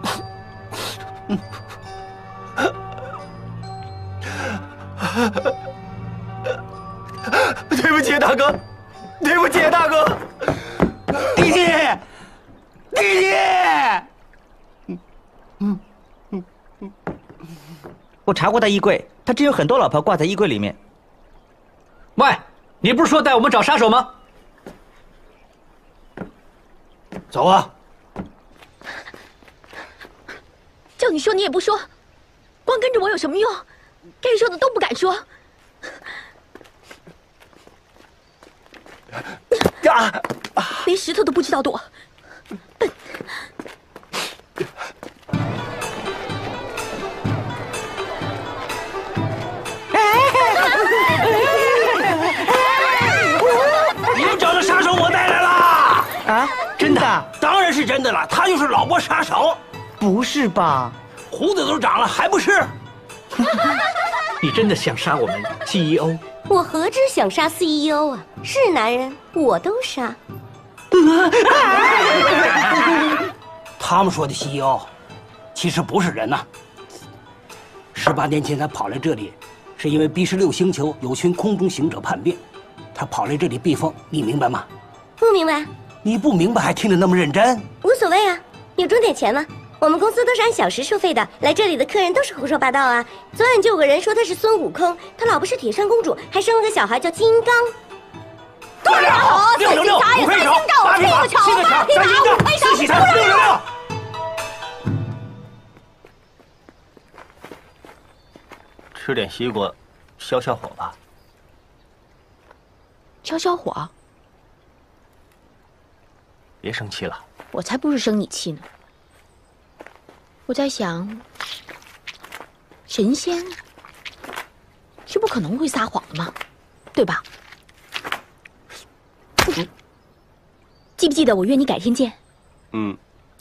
对不起，大哥，对不起，大哥， 弟弟，弟弟。 嗯嗯嗯，我查过他衣柜，他真有很多老婆挂在衣柜里面。 喂，你不是说带我们找杀手吗？ 走啊！ 叫你说你也不说，光跟着我有什么用？ 该说的都不敢说。 啊！ 连石头都不知道躲，笨！ 你们找的杀手我带来了啊！真的？ 当然是真的了，他就是老波杀手。 不是吧？ 胡子都长了，还不是？ 你真的想杀我们 C E O？ 我何止想杀 C E O 啊！是男人我都杀。 他们说的 C E O， 其实不是人呐。十八年前他跑来这里，是因为 B 十六星球有群空中行者叛变，他跑来这里避风，你明白吗？ 不明白。 你不明白还听得那么认真？ 无所谓啊，有挣点钱吗？我们公司都是按小时收费的，来这里的客人都是胡说八道啊！昨晚就有个人说他是孙悟空，他老婆是铁扇公主，还生了个小孩叫金刚。 对了，六六六，五配手，八匹马，七个球，三金刚，四喜三，六六六。 吃点西瓜，消消火吧。 消消火。 别生气了。 我才不是生你气呢。我在想，神仙是不可能会撒谎的嘛，对吧？嗯、记不记得我约你改天见？ 嗯。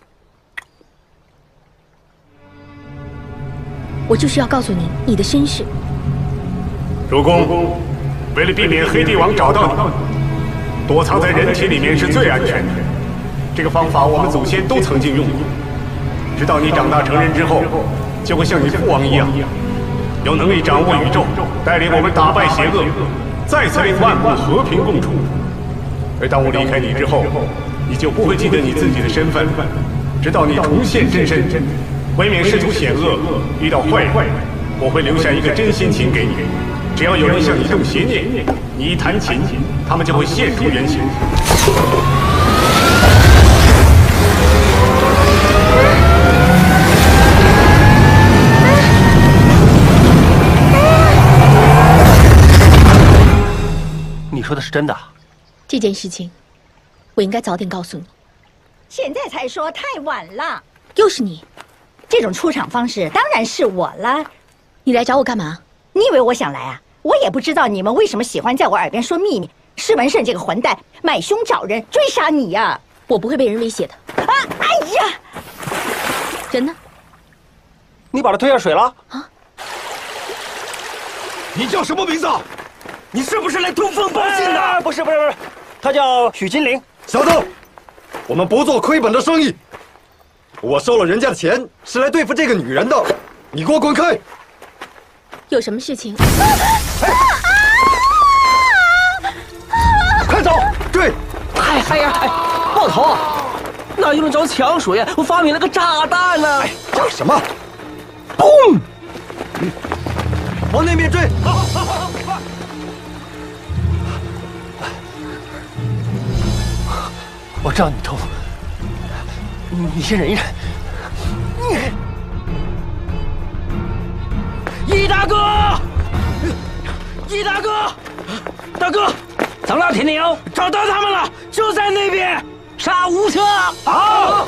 我就是要告诉你你的身世。 主公，为了避免黑帝王找到你，躲藏在人体里面是最安全的。这个方法我们祖先都曾经用过。直到你长大成人之后，就会像你父王一样，有能力掌握宇宙，带领我们打败邪恶，再次令万物和平共处。而当我离开你之后，你就不会记得你自己的身份，直到你重现真身。为免仕途险恶，遇到坏人，我会留下一个真心琴给你。只要有人向你动邪念，你一弹琴，他们就会现出原形。 你说的是真的？ 这件事情，我应该早点告诉你。 现在才说太晚了。 又是你， 这种出场方式当然是我了。 你来找我干嘛？ 你以为我想来啊？我也不知道你们为什么喜欢在我耳边说秘密。施文胜这个混蛋买凶找人，追杀你呀、啊！ 我不会被人威胁的。 啊！哎呀， 人呢？ 你把他推下水了？ 啊！ 你叫什么名字？你是不是来通风报信的？ 哎、不是不是不是，他叫许金玲。 小子，我们不做亏本的生意。我收了人家的钱，是来对付这个女人的。你给我滚开！ 有什么事情？ 哎，快走！追！ 哎哎呀，哎，爆头，哪用得着抢水呀？我发明了个炸弹呢！ 哎，炸什么？嘣！往那边追！好，好，好，快！ 我知道你头发，你你先忍一忍。 易大哥，易大哥，大哥，咱俩铁牛找到他们了，就在那边，杀无赦。好。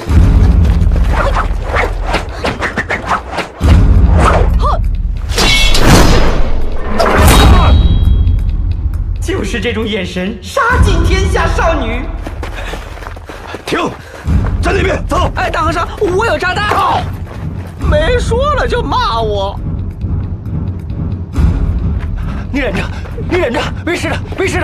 就是这种眼神，杀尽天下少女。 停，在那边走。 哎，大和尚，我有炸弹。好，没说了就骂我。 你忍着，你忍着，没事的，没事的。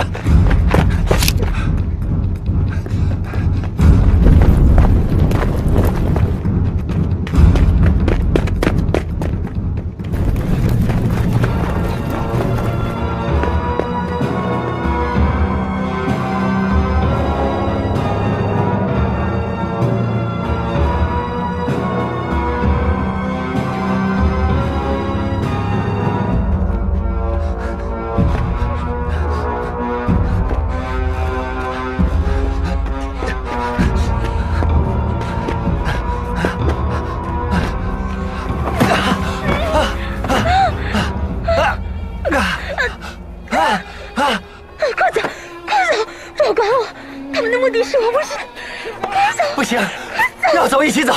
一起走。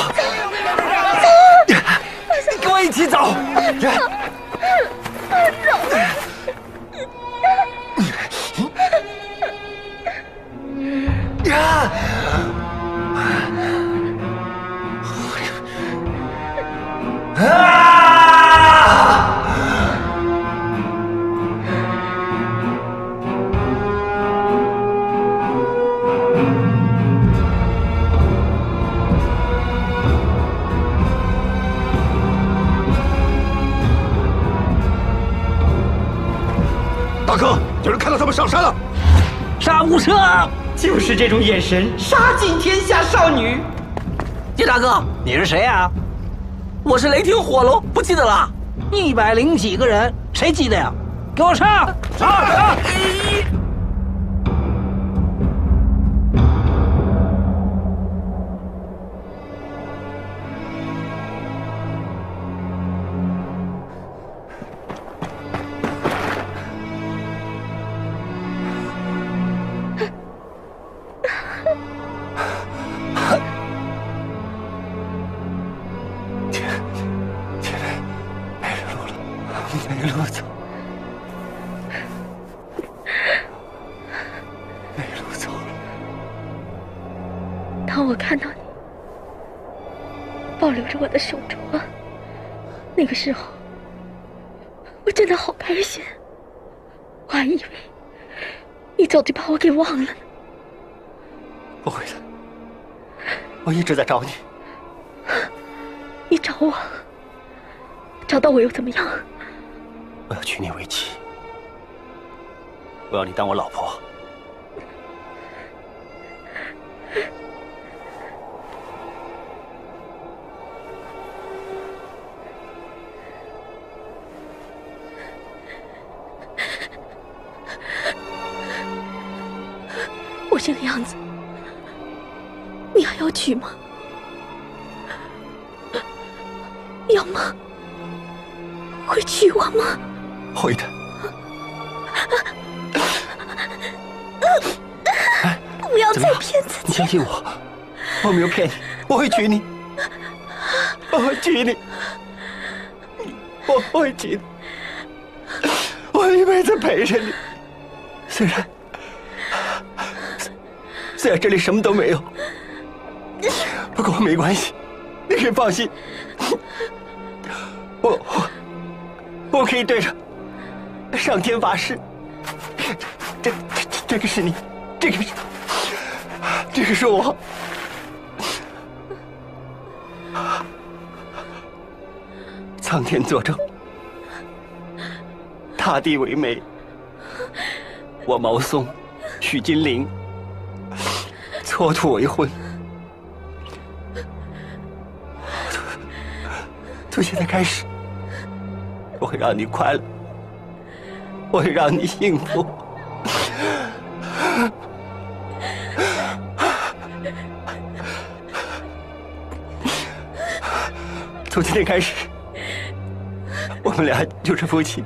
你跟我一起走。呀！啊！ 大哥，有人看到他们上山了。 杀无赦！ 就是这种眼神，杀尽天下少女。 叶大哥，你是谁啊？我是雷霆火龙，不记得了？一百零几个人，谁记得呀？给我上！上！上！ 没路走，没路走了。 当我看到你抱留着我的手镯，那个时候我真的好开心，我还以为你早就把我给忘了呢。 不会的，我一直在找你。 你找我，找到我又怎么样？ 我要娶你为妻，我要你当我老婆。 我这个样子，你还要娶吗？要吗？会娶我吗？ 会的。 不要再骗自己！ 你相信我，我没有骗你，我会娶你，我会娶你，我会娶你，我一辈子陪着你。虽然虽然这里什么都没有，不过没关系，你可以放心，我我我可以对着上天发誓，这这这个是你，这个是这个是我。苍天作证，大地为媒，我毛松许金陵蹉跎为婚。从现在开始，我会让你快乐，我会让你幸福。从今天开始，我们俩就是夫妻，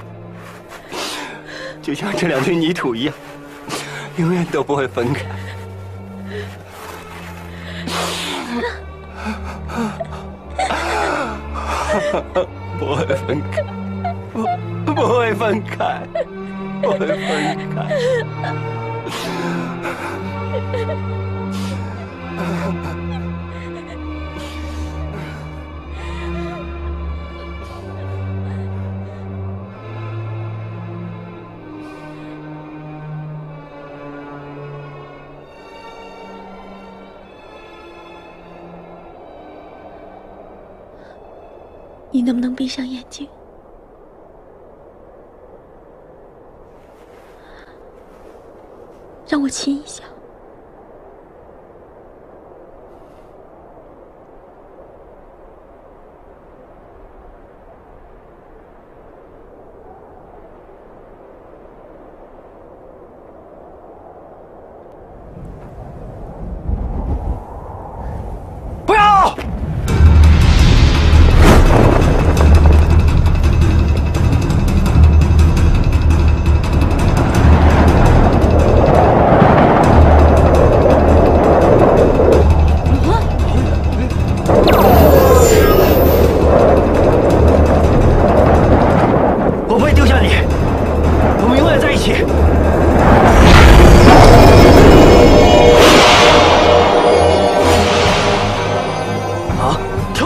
就像这两堆泥土一样，永远都不会分开。不会分开，不不会分开，不会分开。 你能不能闭上眼睛，让我亲一下？ 不要！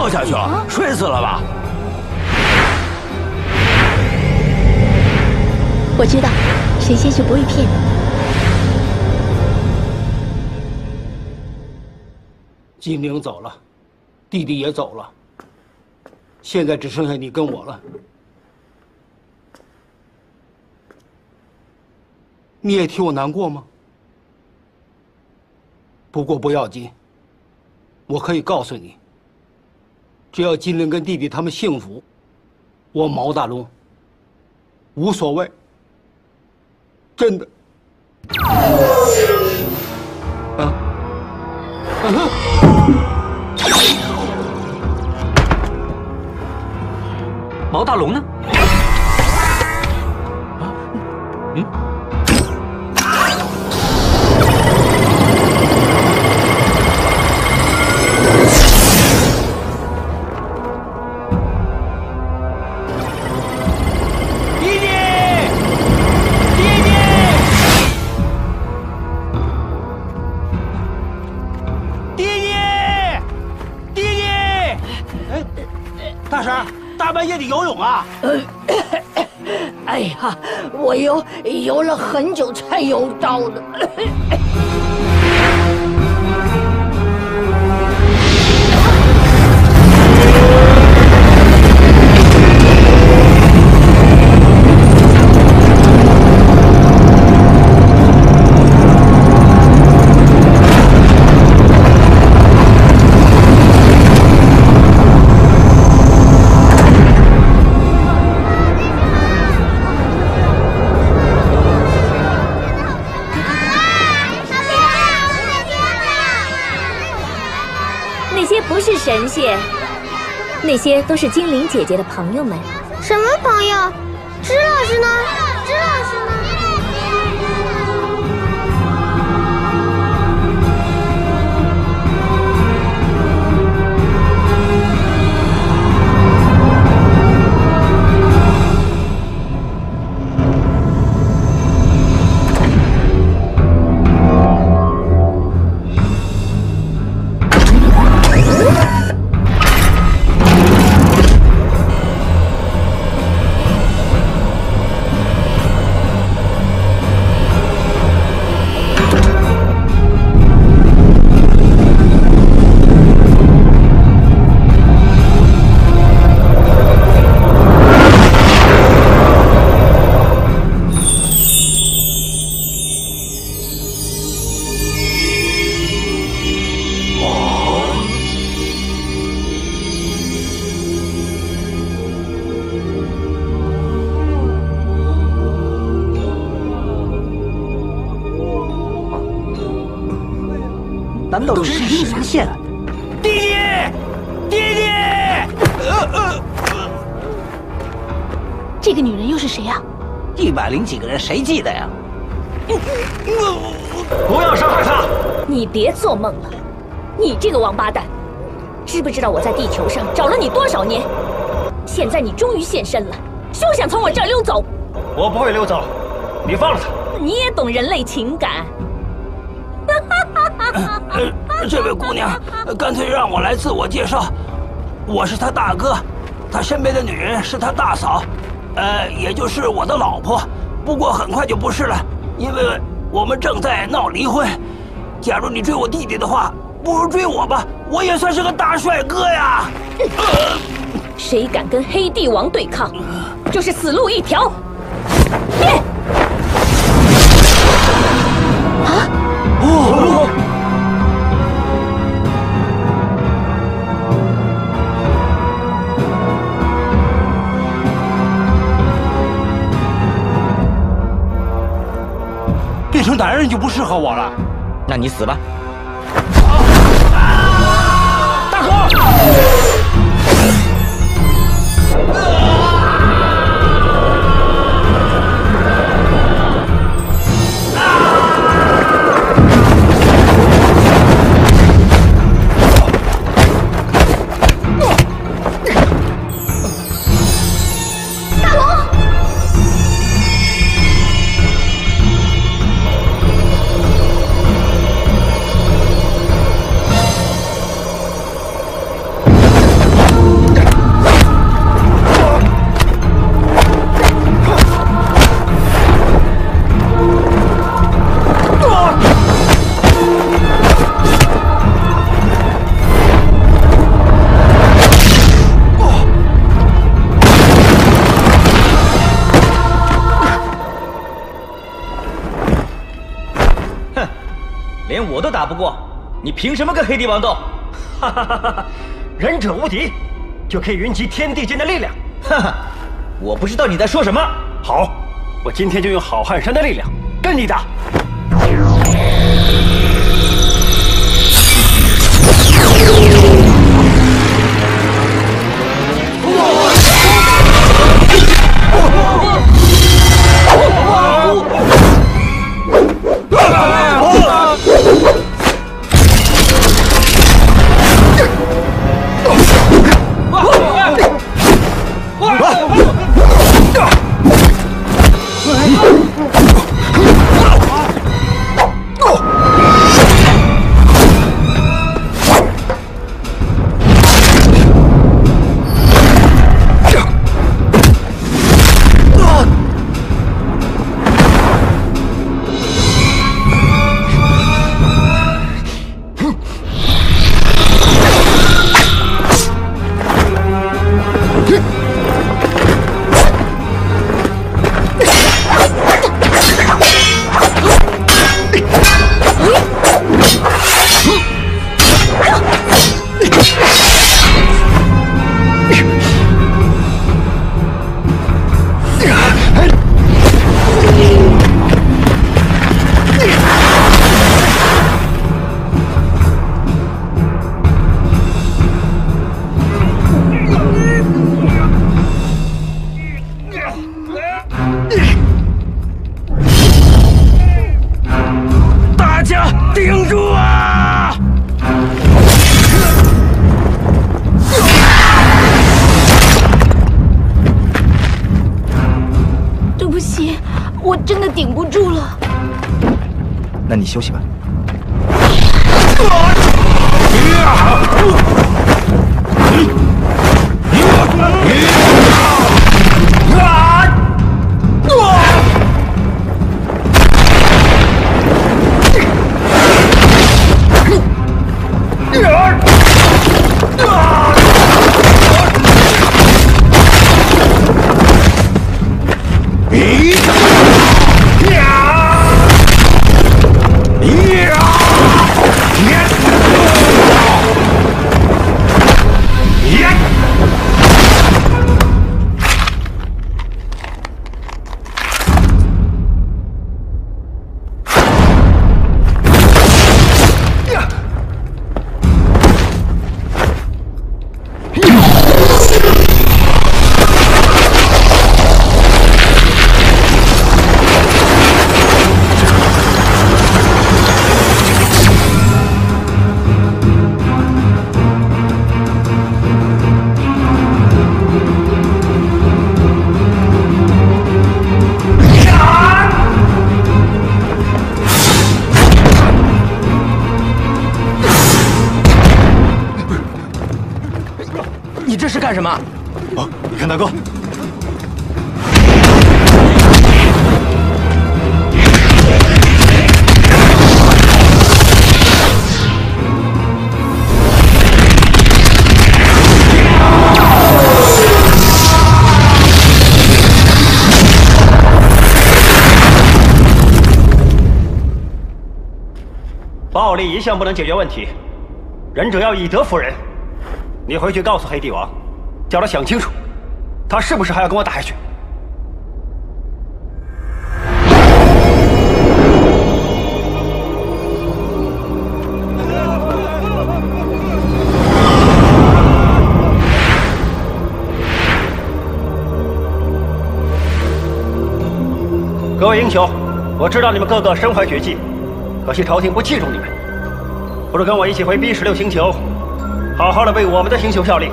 掉下去了，摔死了吧？ 我知道，神仙是不会骗人。 金陵走了，弟弟也走了，现在只剩下你跟我了。你也替我难过吗？不过不要紧，我可以告诉你，只要金陵跟弟弟他们幸福，我毛大龙无所谓，真的。啊！啊！ 毛大龙呢？啊？嗯？ 大婶，大半夜的游泳啊？ 哎呀，我游游了很久才游到的。 不是神仙，那些都是精灵姐姐的朋友们。 什么朋友？支老师呢？支老师呢？ 难道是你发现了？ 弟弟，弟弟！呃呃， 这个女人又是谁呀？ 一百零几个人，谁记得呀？ 不要伤害她！ 你别做梦了，你这个王八蛋，知不知道我在地球上找了你多少年？现在你终于现身了，休想从我这儿溜走！ 我不会溜走，你放了他。 你也懂人类情感。 呃，这位姑娘，干脆让我来自我介绍。我是他大哥，他身边的女人是他大嫂，呃，也就是我的老婆。不过很快就不是了，因为我们正在闹离婚。假如你追我弟弟的话，不如追我吧，我也算是个大帅哥呀。 呃、谁敢跟黑帝王对抗，就是死路一条。变！ 啊！哦！变成男人就不适合我了， 那你死吧！ 大哥！ 我都打不过，你凭什么跟黑帝王斗？ 哈哈哈哈！忍者无敌，就可以云集天地间的力量。 哈哈，我不知道你在说什么。 好，我今天就用好汉山的力量跟你打。 顶不住了。 那你休息吧。 这是干什么？ 哦，你看大哥， 暴力一向不能解决问题，忍者要以德服人。你回去告诉黑帝王，叫他想清楚，他是不是还要跟我打下去？各位英雄，我知道你们个个身怀绝技，可惜朝廷不器重你们，不如跟我一起回 B 十六星球。好好的为我们的星球效力。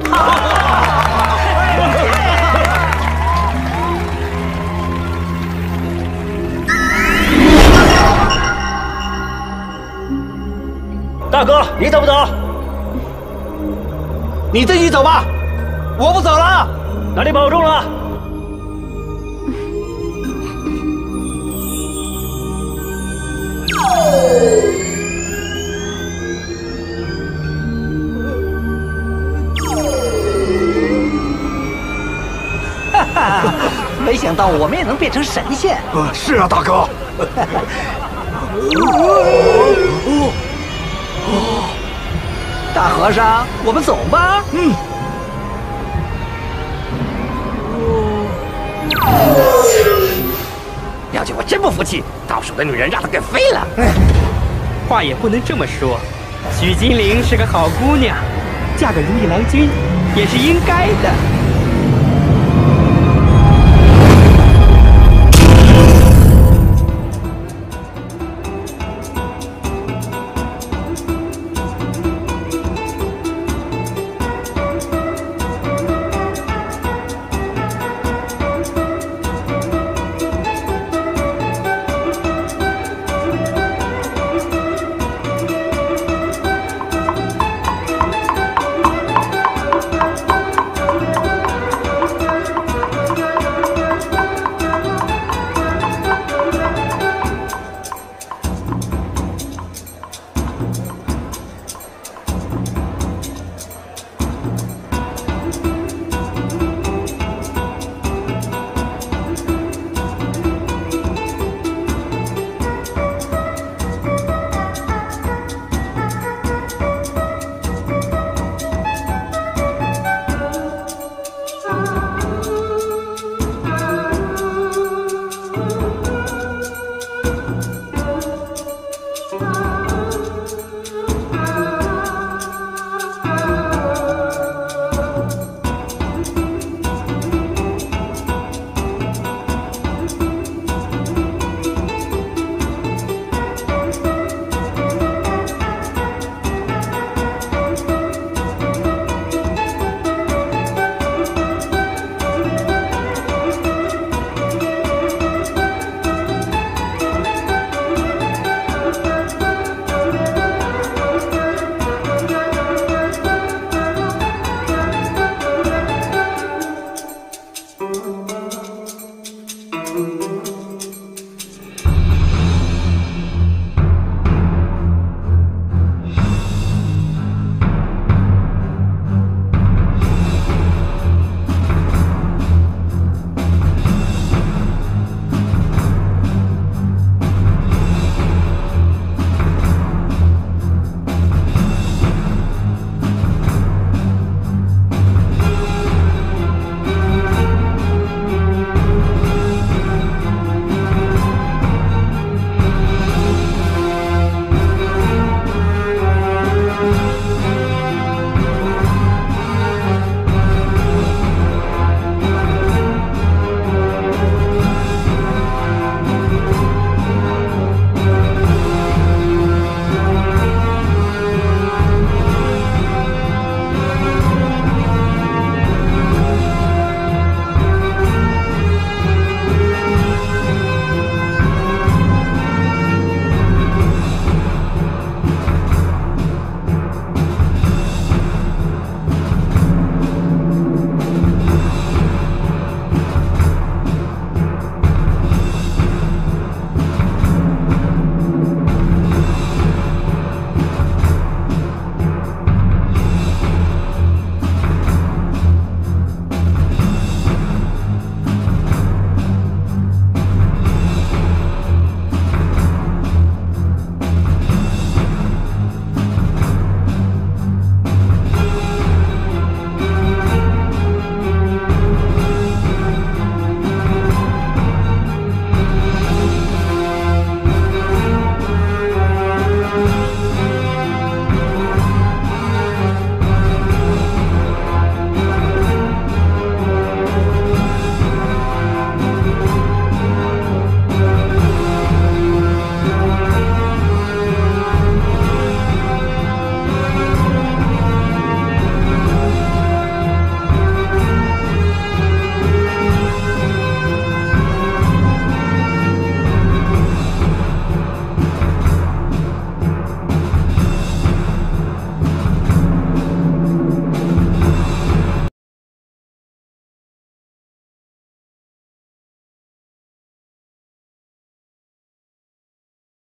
大哥，你走不走？ 你自己走吧，我不走了。 那你保重了。 没想到我们也能变成神仙。 呃，是啊，大哥。 大和尚，我们走吧。嗯。 了解，我真不服气，到手的女人让她给飞了。话也不能这么说，许金玲是个好姑娘，嫁个如意郎君也是应该的。